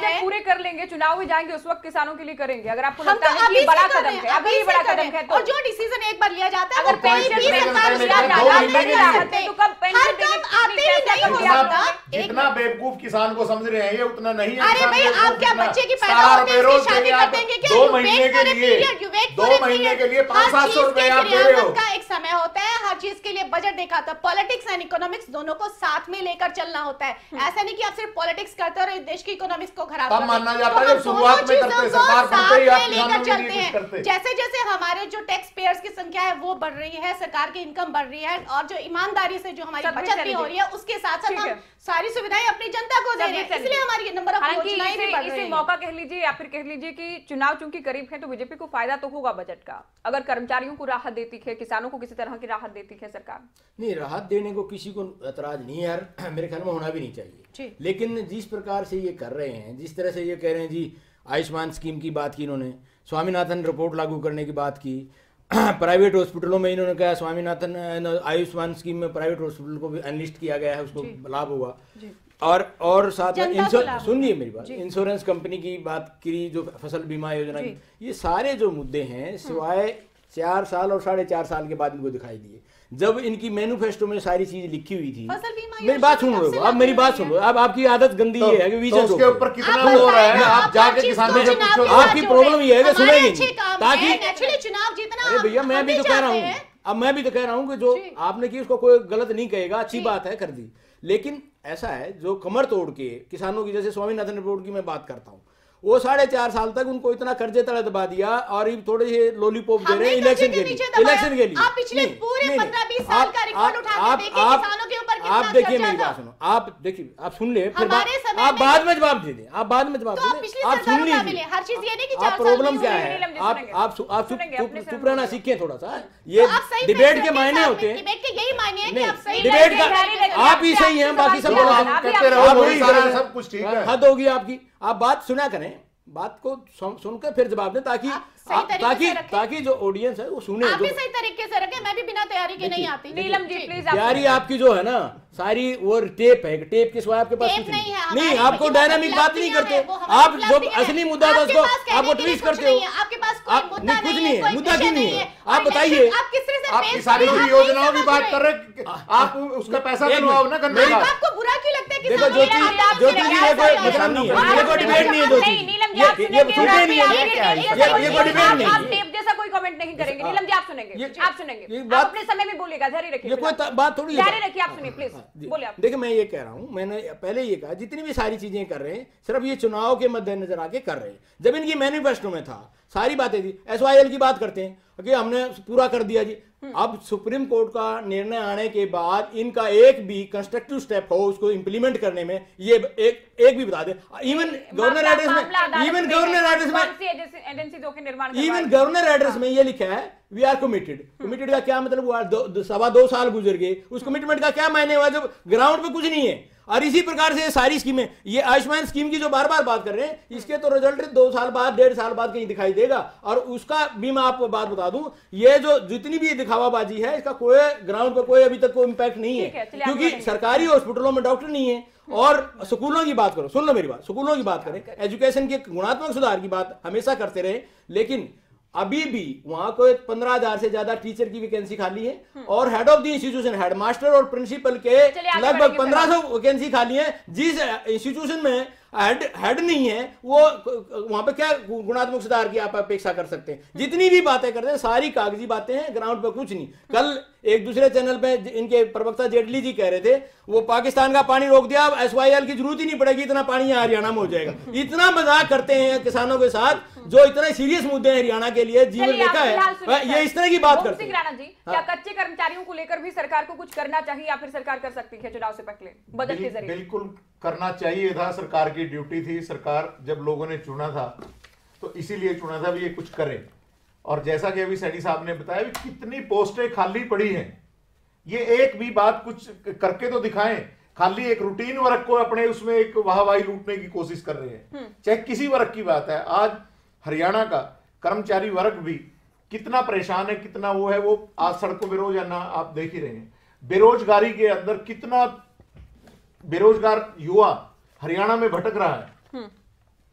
हैं पूरे कर लेंगे, चुनाव में जाएंगे उस वक्त किसानों के लिए करेंगे। अगर आपको हम लगता तो है कि ये बड़ा कर कदम रहे हैं, है, अगर ये अभी बड़ा से कर कदम रहे है हैं। तो और जो डिसीजन एक बार लिया जाता है अगर वो कोई पेंशन भी देने सरकार से उसका ज्यादा बदलाव नहीं नहीं चाहते, चाहते। तो कब पेंशन हर देने काम की आते ही कैसे नहीं कर दिया होता। आपने? जितना बेवकूफ किसान को समझ रहे हैं ये उतना नहीं है। अरे किसान भाई बेवकूफ आप क्या जितना। बच्चे की पैदा सारा होते हैं रुपए उसकी शादी रोज कर आप देंगे क्या? दो You महीने wait के for a लिए period, you wait दो for a महीने period. के लिए पाँच हर सात सौ चीज रुपए के आप दे रहे हो। क्रियान्वयन का एक समय होता है, हर चीज के लिए बजट देखा था। पॉलिटिक्स एंड इकोनॉमिक्स दोनों को साथ में लेकर चलना होता है। ऐसा नहीं कि आप सिर्फ पॉलिटिक्स करते और देश की इकोनॉमिक्स को खराब तब करते। मानना जाता है तो जब शुरुआत में करते हैं, सरकार साथ बनते ही आप में किसानों लेकर के लिए चलते कुछ हैं। करते। जैसे जैसे हमारे जो टैक्स पेयर्स की संख्या है वो बढ़ रही है, सरकार की इनकम बढ़ रही है और जो ईमानदारी से जो हमारी सब बचत भी चलेगी। हो रही है उसके साथ साथ ठीक है। हम सारी सुविधाएं अपनी जनता को दे रहे हैं, इसलिए हमारी नंबर ऑफ हालांकि योजनाएं भी इसे, बढ़ इसे रही हैं। मौका कह लीजिए या फिर कह लीजिए कि चुनाव चूंकि करीब है तो बीजेपी को फायदा तो होगा बजट का, अगर कर्मचारियों को राहत देती है, किसानों को किसी तरह की राहत देती है सरकार। नहीं, राहत देने को किसी को एतराज नहीं है यार, मेरे ख्याल में होना भी नहीं चाहिए। लेकिन जिस प्रकार से ये कर रहे हैं, जिस तरह से ये कह रहे हैं जी, आयुष्मान स्कीम की बात की इन्होंने, स्वामीनाथन रिपोर्ट लागू करने की बात की, प्राइवेट हॉस्पिटलों में इन्होंने कहा स्वामीनाथन आयुष्मान स्कीम में प्राइवेट हॉस्पिटल को भी अनलिस्ट किया गया है, उसको लाभ होगा। और और साथ में इंश्योरेंस, सुनिए मेरी बात, इंश्योरेंस कंपनी की बात की, जो फसल बीमा योजना की, ये सारे जो मुद्दे हैं सिवाय चार साल और साढ़े चार साल के बाद इनको दिखाई दिए, जब इनकी मैनिफेस्टो में सारी चीज लिखी हुई थी। मेरी बात सुन लो, अब मेरी बात सुन लो, अब आपकी आदत गंदी ये है कि विजन उसके ऊपर कितना हो रहा है, आप जाके किसानों से पूछो। आपकी प्रॉब्लम ये है कि सुनेंगे नहीं, ताकि चुनाव जीतना। अरे भैया मैं भी तो कह रहा हूँ, अब मैं भी तो कह रहा हूँ कि जो आपने की उसको कोई गलत नहीं कहेगा, अच्छी बात है, कर दी। लेकिन ऐसा है जो कमर तोड़ के किसानों की, जैसे स्वामीनाथन रिपोर्ट की मैं बात करता हूँ, वो साढ़े चार साल तक उनको इतना कर्जे तले दबा दिया और थोड़े से लॉलीपॉप दे रहे हैं इलेक्शन के लिए, इलेक्शन के लिए। आप पिछले पूरे पंद्रह बीस साल का रिकॉर्ड उठा के देखिए किसानों के ऊपर कितना आप देखिए मेरी बात सुनो, आप देखिए, आप सुन ले, फिर आप बाद में जवाब दे दें, आप बाद में जवाब दे दें, आप सुन लीजिए। हर चीज ये नहीं कि आप प्रॉब्लम क्या है, आप आप आप चुप रहना सीखें थोड़ा सा, ये डिबेट के मायने होते हैं, डिबेट के यही मायने हैं कि आप सही डिबेट का आप ही सही हैं, बाकी सब कहते रहो, सब कुछ ठीक है। हद होगी आपकी, आप बात सुना करें, बात को सुनकर फिर जवाब दें, ताकि ताकि ताकि जो ऑडियंस है वो सुने। आप भी सही तरीके से रखें, मैं भी बिना तैयारी के नहीं आती। नीलम जी प्लीज। तैयारी आपकी जो है ना सारी वो टेप है, टेप के सिवाय आपके पास कुछ नहीं है। नहीं, आपको डायनामिक बात नहीं करते आप, जो असली मुद्दा था उसको आपको ट्वीट करते हो। आपके पास नहीं, कुछ नहीं है, मुद्दा क्यों नहीं है, आप बताइए। आप किस तरह से आप किसानी की योजनाओं की बात कर रहे, आप उसका पैसा दिलवाओ ना गन्ने का। आपको बुरा क्यों लगता है? देखो ज्योति ज्योति जी, ये कोई मतलब नहीं है, ये कोई डिबेट नहीं है ज्योति, ये सुने नहीं है, ये कोई डिबेट नहीं है। आप टेप जैसा कोई कमेंट नहीं करेंगे। नीलम जी आप सुनेंगे, आप सुनेंगे, आप अपने समय में बोलिएगा, जारी रखिए। ये कोई बात थोड़ी है, जारी रखिए, आप सुनिए प्लीज, बोलिए आप। देखिए मैं ये कह रहा हूं, मैंने पहले ये कहा, जितनी भी सारी चीजें कर रहे हैं सिर्फ ये चुनाव के मद्देनजर आके कर रहे हैं। जब इनकी मैनिफेस्टो में था सारी बातें थी, एसवाईएल की बात करते हैं कि हमने पूरा कर दिया जी। अब सुप्रीम कोर्ट का निर्णय आने के बाद इनका एक भी कंस्ट्रक्टिव स्टेप हो उसको इंप्लीमेंट करने में, ये एक एक भी बता दे। इवन गवर्नर एड्रेस में इवन गवर्नर एड्रेस में एजेंसी जो कि निर्माण इवन गवर्नर एड्रेस में ये लिखा है वी आर कमिटेड। कमिटेड का क्या मतलब हुआ? सवा दो साल गुजर गए, उस कमिटमेंट का क्या मायने हुआ जब ग्राउंड पे कुछ नहीं है? और इसी प्रकार से सारी स्कीमें, ये आयुष्मान स्कीम की जो बार बार बात कर रहे हैं, इसके तो रिजल्ट दो साल बाद डेढ़ साल बाद कहीं दिखाई देगा। और उसका भी मैं आपको बात बता दूं, ये जो जितनी भी दिखावाबाजी है इसका कोई ग्राउंड पर कोई अभी तक कोई इंपैक्ट नहीं है, क्योंकि सरकारी हॉस्पिटलों में डॉक्टर नहीं है। और स्कूलों की बात करो, सुन लो मेरी बात, स्कूलों की बात करें, एजुकेशन के गुणात्मक सुधार की बात हमेशा करते रहे, लेकिन अभी भी वहां को पंद्रह हजार से ज्यादा टीचर की वैकेंसी खाली है और head of the institution, headmaster और प्रिंसिपल के लगभग पंद्रह सौ वैकेंसी खाली है। जिस इंस्टीट्यूशन में हेड हेड नहीं है वो वहां पे क्या गुणात्मक सुधार की आप अपेक्षा कर सकते हैं? जितनी भी बातें करते हैं सारी कागजी बातें हैं, ग्राउंड पे कुछ नहीं। कल एक दूसरे चैनल पे इनके प्रवक्ता जेटली जी कह रहे थे वो पाकिस्तान का पानी रोक दिया, अब एसवाईएल की जरूरत ही नहीं पड़ेगी, इतना पानी यहाँ हरियाणा में हो जाएगा। इतना मजाक करते हैं किसानों के साथ, जो इतने सीरियस मुद्दे हैं हरियाणा के लिए, जीवन रेखा है, ये इस तरह की बात करते हैं। राणा जी, क्या कच्चे कर्मचारियों को लेकर भी सरकार को कुछ करना चाहिए या फिर सरकार कर सकती है चुनाव से पहले बजट के जरिए? बिल्कुल करना चाहिए था, सरकार की ड्यूटी थी। सरकार जब लोगों ने चुना था तो इसीलिए चुना था भी ये कुछ करे। और जैसा कि अभी सैनी साहब ने बताया भी कितनी पोस्टें खाली पड़ी हैं, ये एक भी बात कुछ करके तो दिखाएं। खाली एक रूटीन वर्क को अपने उसमें एक वाहवाही लूटने की कोशिश कर रहे हैं, चाहे किसी वर्ग की बात है। आज हरियाणा का कर्मचारी वर्ग भी कितना परेशान है, कितना वो है, वो आज सड़कों पे रोजाना आप देख ही रहे हैं। बेरोजगारी के अंदर कितना बेरोजगार युवा हरियाणा में भटक रहा है।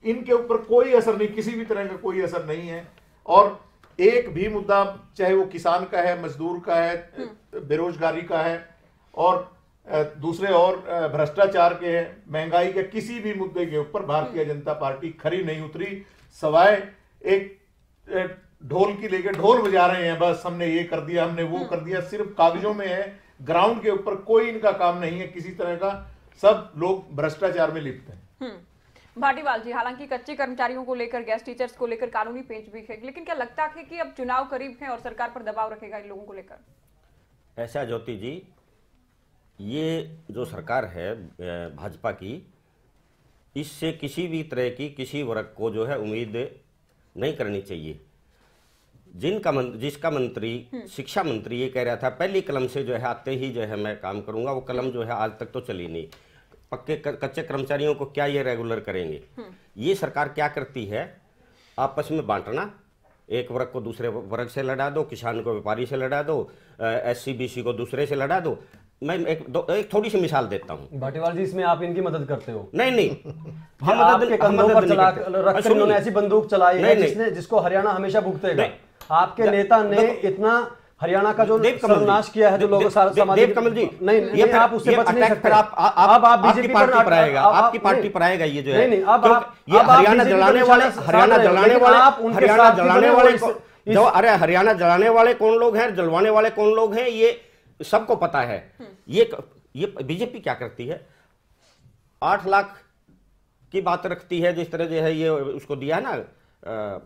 इनके ऊपर कोई असर नहीं, किसी भी तरह का कोई असर नहीं है। और एक भी मुद्दा, चाहे वो किसान का है, मजदूर का है, बेरोजगारी का है और दूसरे और भ्रष्टाचार के हैं, महंगाई के, किसी भी मुद्दे के ऊपर भारतीय जनता पार्टी खरी नहीं उतरी, सवाए एक ढोल की लेके ढोल बजा रहे हैं, बस हमने ये कर दिया, हमने वो कर दिया, सिर्फ कागजों में है, ग्राउंड के ऊपर कोई इनका काम नहीं है किसी तरह का, सब लोग भ्रष्टाचार में लिप्त हैं। भाटीवाल जी, हालांकि कच्चे कर्मचारियों को लेकर, गैस टीचर्स को लेकर कानूनी पेंच भी है, लेकिन क्या लगता है कि अब चुनाव करीब है और सरकार पर दबाव रखेगा इन लोगों को लेकर? ऐसा ज्योति जी, ये जो सरकार है भाजपा की, इससे किसी भी तरह की किसी वर्ग को जो है उम्मीद नहीं करनी चाहिए। जिनका मंत्री, जिसका मंत्री शिक्षा मंत्री ये कह रहा था पहली कलम से जो है आते ही जो है मैं काम करूंगा, वो कलम जो है आज तक तो चली नहीं। पक्के कच्चे कर्मचारियों को क्या ये रेगुलर करेंगे? ये सरकार क्या करती है, आपस में बांटना, एक वर्ग को दूसरे वर्ग से लड़ा दो, किसान को व्यापारी से लड़ा दो, एस सी बी सी को दूसरे से लड़ा दो। मैं एक, दो, एक थोड़ी सी मिसाल देता हूँ। भाटीवाल जी, इसमें आप इनकी मदद करते हो? नहीं नहीं, हम मदद के कंधों पर चला रखकर इन्होंने ऐसी बंदूक चलाई है जिसने जिसको हरियाणा हमेशा भुगतेगा। आपके नेता ने इतना हरियाणा का जो सर्वनाश किया है, जो लोग देव कमल जी, नहीं नहीं, आप उससे बच नहीं सकते। आप आप आप बीजेपी पार्टी पर आएगा, आपकी पार्टी पर आएगा ये जो है। नहीं नहीं, अब ये हरियाणा जलाने वाले, हरियाणा जलाने वाले, हरियाणा जलाने वाले जो, अरे हरियाणा जलाने वाले कौन लोग हैं, जलवाने वाले कौन लोग हैं, ये सबको पता है। ये ये बीजेपी क्या करती है, आठ लाख की बात रखती है, जिस तरह जो है ये उसको दिया है ना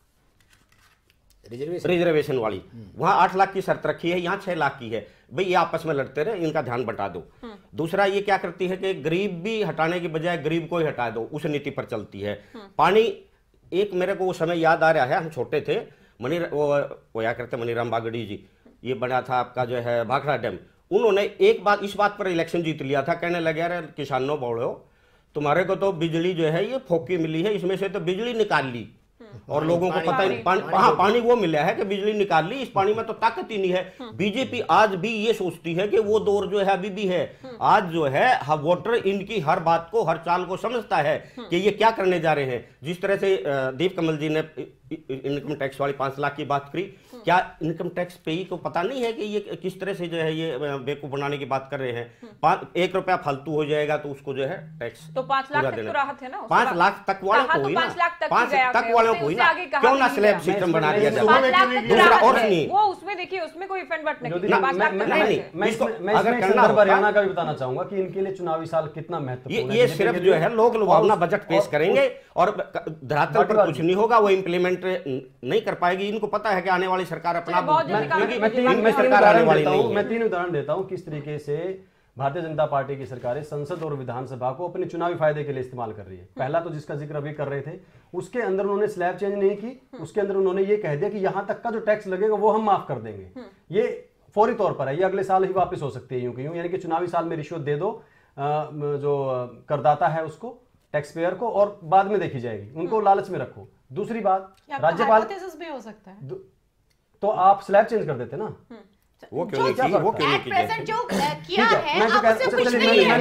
रिजर्वेशन रिजर्वेशन वाली, वहां आठ लाख की शर्त रखी है, यहाँ छह लाख की है। भाई ये आपस में लड़ते रहे, इनका ध्यान बटा दो। दूसरा ये क्या करती है कि गरीब भी हटाने की बजाय गरीब को ही हटा दो, उस नीति पर चलती है। पानी, एक मेरे को वो समय याद आ रहा है, हम छोटे थे, मनी वो वो क्या करते मनीराम बागड़ी जी, ये बना था आपका जो है भाखड़ा डैम, उन्होंने एक बात इस बात पर इलेक्शन जीत लिया था, कहने लगे अरे किसानों बोलो तुम्हारे को तो बिजली जो है ये फोकी मिली है, इसमें से तो बिजली निकाल ली, और लोगों को पता ही पानी, हाँ पानी वो मिला है कि बिजली निकाल ली, इस पानी में तो ताकत ही नहीं है। बीजेपी आज भी ये सोचती है कि वो दौर जो है अभी भी है। आज जो है वोटर इनकी हर बात को, हर चाल को समझता है कि ये क्या करने जा रहे हैं। जिस तरह से दीप कमल जी ने इनकम टैक्स वाली पांच लाख की बात करी, क्या इनकम टैक्स पे ही को पता नहीं है कि ये किस तरह से जो है ये बेवकूफ बनाने की बात कर रहे हैं। एक रुपया फालतू हो जाएगा तो उसको जो है टैक्स तो पांच लाख तक तो राहत है ना, पांच लाख तक वालों को हुई ना, पांच तक वालों को हुई ना, क्यों ना स्लैब सिस्टम बना दिया जाए। दूसरा और नहीं, वो उसमें देखिए उसमें कोई इफेक्ट बट नहीं, मैं हरियाणा का भी बताना चाहूंगा कि इनके लिए चुनावी साल कितना महत्वपूर्ण है। ये सिर्फ जो है लोग लुभावना बजट पेश करेंगे और धरातल पर कुछ नहीं होगा, वो इम्प्लीमेंट नहीं कर पाएगी। इनको पता है कि आने वाली सरकार अपना मैं तीन उदाहरण देता हूं किस तरीके से भारतीय जनता पार्टी की सरकारें संसद और विधानसभा को अपने चुनावी फायदे के लिए इस्तेमाल कर रही है। पहला तो जिसका जिक्र अभी कर रहे थे, उसके अंदर उन्होंने स्लैब चेंज नहीं की, उसके अंदर उन्होंने ये कह दिया कि यहां तक का जो टैक्स लगेगा वो हम माफ कर देंगे। ये फौरी तौर पर है, ये अगले साल ही वापस हो सकती है यूं कि यूं, यानी कि चुनावी साल में रिश्वत दे दो जो करदाता है उसको, टैक्स पेयर को, और बाद में देखी जाएगी, उनको लालच में रखो। दूसरी बात, राज्यपाल भी हो सकता है तो आप स्लैब चेंज कर देते ना, वो क्यों नहीं की, वो क्यों नहीं की प्रेजेंट जो किया है, मैं जो कह उससे कुछ नहीं है।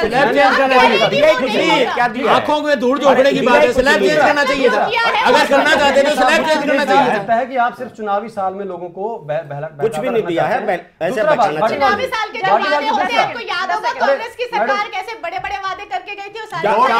आंखों में धूल झोंकने की बात है, स्लैब चेंज करना चाहिए था, अगर करना चाहते तो स्लैब चेंज करना चाहिए लगता है कि आप सिर्फ चुनावी साल में लोगों को कुछ भी नहीं दिया है, ऐसे बचाना चाहिए। चुनावी साल के जब वादे होते हैं, आपको याद होगा कांग्रेस की सरकार कैसे बड़े बड़े वादे करके गई थी,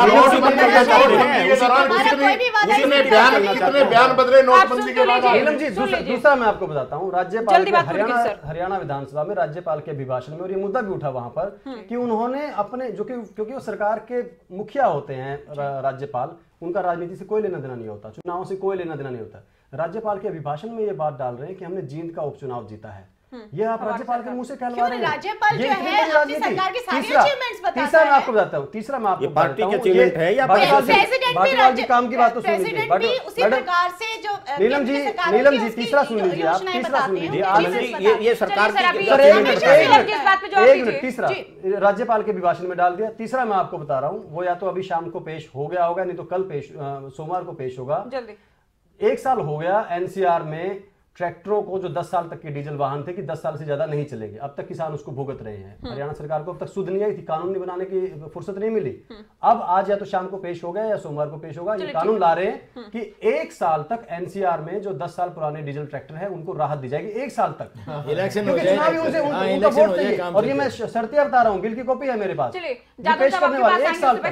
बयान बदले नोटबंदी के बाद। दूसरा मैं आपको बताता हूँ, राज्यपाल हरियाणा हरियाणा विधानसभा में राज्यपाल के अभिभाषण में, और ये मुद्दा भी उठा वहां पर कि उन्होंने अपने जो कि क्योंकि वो सरकार के मुखिया होते हैं राज्यपाल, उनका राजनीति से कोई लेना देना नहीं होता, चुनाव से कोई लेना देना नहीं होता। राज्यपाल के अभिभाषण में ये बात डाल रहे हैं कि हमने जींद का उपचुनाव जीता है। ये आप राज्यपाल के मुंह से कहलवा रहे हैं। राज्यपाल जो है अपनी सरकार की सारी अचीवमेंट्स बताता है। तीसरा मैं आपको बताता हूं, तीसरा मैं आपको पार्टी की अचीवमेंट है या प्रेसिडेंट भी काम की बात तो सुन लीजिए, प्रेसिडेंट भी उसी प्रकार से जो नीलम जी नीलम जी तीसरा सुन लीजिए आप, तीसरा सुन लीजिए। ये ये सरकार की एक मिनट, तीसरा राज्यपाल के अभिभाषण में डाल दिया। तीसरा मैं आपको बता रहा हूं, वो या तो अभी शाम को पेश हो गया होगा, नहीं तो कल पेश सोमवार को पेश होगा। एक साल हो गया एनसीआर में ट्रैक्टरों को जो दस साल तक के डीजल वाहन थे कि दस साल से ज्यादा नहीं चलेंगे, अब तक किसान उसको भुगत रहे हैं। हरियाणा सरकार को अब तक सुध नहीं आई थी, कानून नहीं बनाने की फुर्सत नहीं मिली। अब आज या तो शाम को पेश होगा या सोमवार को पेश होगा, ये कानून ला रहे हैं कि एक साल तक एनसीआर में जो दस साल पुराने डीजल ट्रैक्टर है उनको राहत दी जाएगी एक साल तक। इलेक्शन और ये मैं शर्तें बता रहा हूँ, बिल की कॉपी है मेरे पास, पेश करने वाले एक साल तक।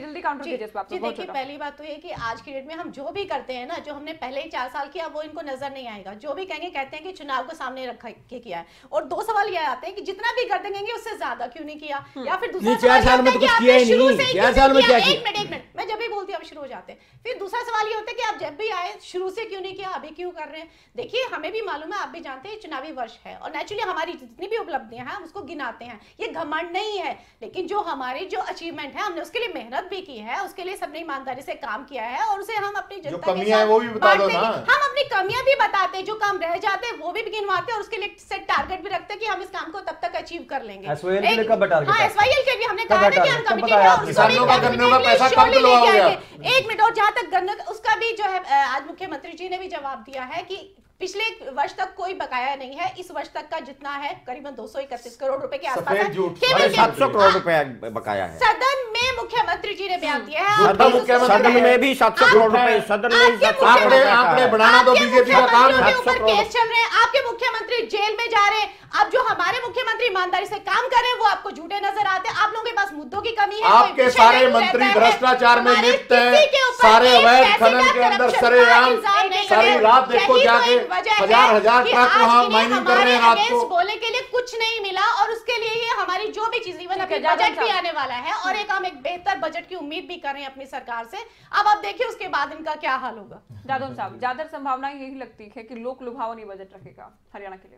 देखिए पहली बात तो ये कि आज की डेट में हम जो भी करते हैं ना, जो हमने पहले ही चार साल किया वो इनको नजर नहीं आएगा। जो भी कहेंगे कहते हैं कि चुनाव को सामने रखा के किया है, और दो सवाल ये आते हैं कि जितना भी कर देंगे उससे ज्यादा क्यों नहीं किया, या फिर दूसरा चार साल में तो कुछ किया ही नहीं, चार साल में क्या किया? एक मिनट एक मिनट मैं जब भी बोलती हूँ अब शुरू हो जाते हैं। फिर दूसरा सवाल ये होता है कि आप जब भी आए शुरू से क्यों नहीं किया, अभी क्यों कर रहे हैं। देखिए हमें भी मालूम है, आप भी जानते हैं चुनावी वर्ष है, और नेचुरली हमारी जितनी भी उपलब्धियां हैं हम उसको गिनाते हैं, ये घमंड नहीं है। लेकिन जो हमारी जो अचीवमेंट है हमने उसके लिए मेहनत भी की है, उसके लिए सबने ईमानदारी से काम किया है, और उसे हम अपनी जनता के साथ वो भी बता दो ना। हम अपनी कमियां भी बताते हैं, जो काम रह जाते हैं वो भी गिनवाते हैं, और उसके लिए सेट टारगेट भी रखते हैं कि हम इस काम को तब तक अचीव कर लेंगे। एसवाईएल के लिए कब टारगेट? हाँ एसवाईएल के भी हमने कहा था कि हम कमिटी है और किसानों का गन्ने का पैसा कब दिलवाओगे? एक मिनट, और जहां तक गन्ने उसका भी जो है आज मुख्यमंत्री जी ने भी जवाब दिया है कि पिछले वर्ष तक कोई बकाया नहीं है, इस वर्ष तक का जितना है करीबन दो सौ इकतीस करोड़ रुपए के आसपास है, सात सौ करोड़ रुपए बकाया है। सदन में मुख्यमंत्री जी ने बयान दिया है, सदन में भी सात सौ करोड़ रुपए, सदन में आंकड़े आंकड़े बढ़ाना तो बीजेपी का काम है। केस चल रहे हैं, आपके मुख्यमंत्री जेल में जा रहे हैं, अब जो हमारे मुख्यमंत्री ईमानदारी से काम कर रहे हैं वो आपको झूठे नजर आते हैं। आप लोगों के पास मुद्दों की कमी है, आपके सारे मंत्री भ्रष्टाचार में लिप्त हैं, सारे अवैध खनन के अंदर सरेआम सारी रात देखो जाके हजार हजार ट्रक वहां माइनिंग कर रहे हैं रात को। बोलने के लिए कुछ नहीं मिला, और उसके लिए ये हमारी जो भी चीज इवन अभी बजट भी आने वाला है, और एक हम एक बेहतर बजट की उम्मीद भी कर रहे हैं अपनी सरकार से। अब आप देखिए उसके बाद इनका क्या हाल होगा। जादव साहब, ज्यादा संभावना यही लगती है कि लोक लुभावनी बजट रखेगा हरियाणा के लिए।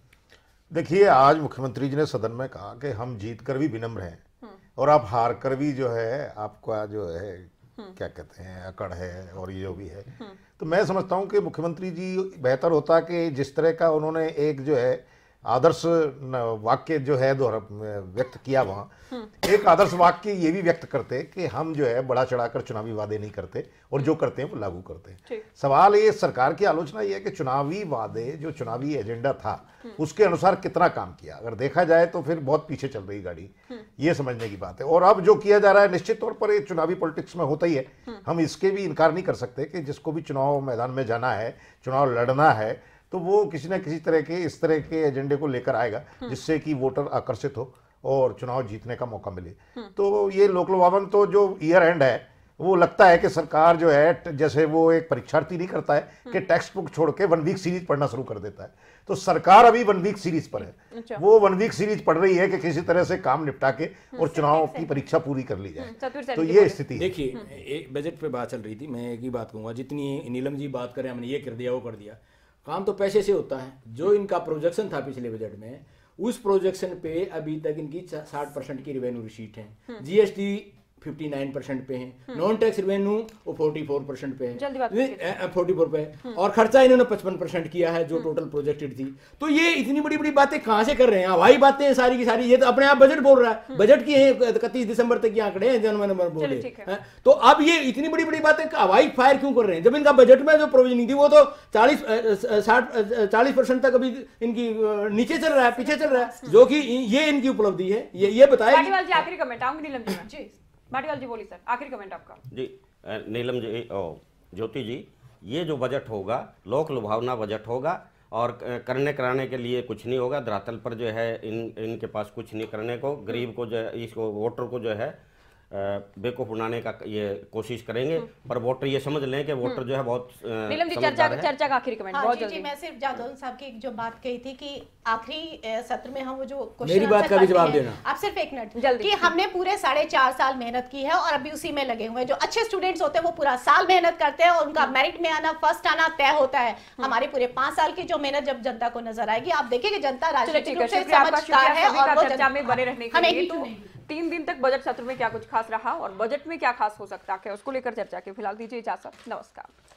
देखिए आज मुख्यमंत्री जी ने सदन में कहा कि हम जीत कर भी विनम्र हैं और आप हार कर भी जो है आपका जो है क्या कहते हैं अकड़ है और ये जो भी है। तो मैं समझता हूं कि मुख्यमंत्री जी बेहतर होता कि जिस तरह का उन्होंने एक जो है आदर्श वाक्य जो है दोहरा व्यक्त किया, वहाँ एक आदर्श वाक्य ये भी व्यक्त करते कि हम जो है बड़ा चढ़ाकर चुनावी वादे नहीं करते और जो करते हैं वो लागू करते हैं। सवाल ये सरकार की आलोचना ये है कि चुनावी वादे जो चुनावी एजेंडा था उसके अनुसार कितना काम किया। अगर देखा जाए तो फिर बहुत पीछे चल रही गाड़ी, ये समझने की बात है। और अब जो किया जा रहा है निश्चित तौर पर ये चुनावी पॉलिटिक्स में होता ही है, हम इसके भी इनकार नहीं कर सकते कि जिसको भी चुनाव मैदान में जाना है, चुनाव लड़ना है, तो वो किसी न किसी तरह के इस तरह के एजेंडे को लेकर आएगा जिससे कि वोटर आकर्षित हो और चुनाव जीतने का मौका मिले। तो ये लोक लुभावन तो जो ईयर एंड है वो लगता है कि सरकार जो है जैसे वो एक परीक्षार्थी नहीं करता है कि टेक्स्ट बुक छोड़ के वन वीक सीरीज पढ़ना शुरू कर देता है, तो सरकार अभी वन वीक सीरीज पर है। अच्छा। वो वन वीक सीरीज पढ़ रही है कि किसी तरह से काम निपटा के और चुनाव की परीक्षा पूरी कर ली जाए। तो ये स्थिति। देखिए एक बजट पे बात चल रही थी, मैं एक ही बात कहूँगा, जितनी नीलम जी बात करें हमने ये कर दिया वो कर दिया, काम तो पैसे से होता है। जो इनका प्रोजेक्शन था पिछले बजट में, उस प्रोजेक्शन पे अभी तक इनकी साठ परसेंट की रेवेन्यू रिसीट है, जीएसटी उनसठ परसेंट पे है, नॉन टैक्स रेवेन्यू वो चौवालीस परसेंट पे है, चौवालीस पे है, और खर्चा इन्होंने पचपन परसेंट किया है जो टोटल प्रोजेक्टेड थी। तो ये इतनी बड़ी बड़ी बातें कहां से कर रहे हैं? हवाई बातें सारी की सारी, ये तो अपने आप बजट बोल रहा है, बजट की इकतीस दिसंबर तक के आंकड़े हैं जनवरी में बोले। तो अब ये इतनी बड़ी बड़ी बातें हवाई फायर क्यों कर रहे हैं जब इनका बजट में जो प्रोविजनिंग थी वो तो चालीस साठ चालीस परसेंट तक अभी इनकी नीचे चल रहा है, पीछे चल रहा है, जो कि ये इनकी उपलब्धि है। ये ये बताया। आखिरी कमेंट आऊंगी नीलम जी। माटीवाल जी बोलिए सर, आखिरी कमेंट आपका। जी नीलम जी, ज्योति जी, ये जो बजट होगा लोक लुभावना बजट होगा और करने कराने के लिए कुछ नहीं होगा। धरातल पर जो है इन इनके पास कुछ नहीं करने को, गरीब को जो है इसको वोटर को जो है बेवकूफ बनाने का ये कोशिश करेंगे, पर वोटर ये समझ लें कि वोटर जो है बहुत नीलम जी चर्चा चर्चा का आखिरी कमेंट। हाँ, बहुत जी, जल्दी। जी, मैं सिर्फ जादव साहब की जो बात कही थी कि आखिरी सत्र में हम वो जो मेरी बात का भी जवाब देना आप सिर्फ एक मिनट जल्दी कि हमने पूरे साढ़े चार साल मेहनत की है और अभी उसी में लगे हुए हैं। जो अच्छे स्टूडेंट्स होते हैं वो पूरा साल मेहनत करते हैं और उनका मेरिट में आना, फर्स्ट आना तय होता है। हमारी पूरे पांच साल की जो मेहनत जब जनता को नजर आएगी, आप देखिए कि जनता राजनीतिक रूप से समझदार है और वो चर्चा में बने रहने के लिए। तो तीन दिन तक बजट सत्र में क्या कुछ खास रहा और बजट में क्या खास हो सकता है उसको लेकर चर्चा की। फिलहाल दीजिए इजाजत, नमस्कार।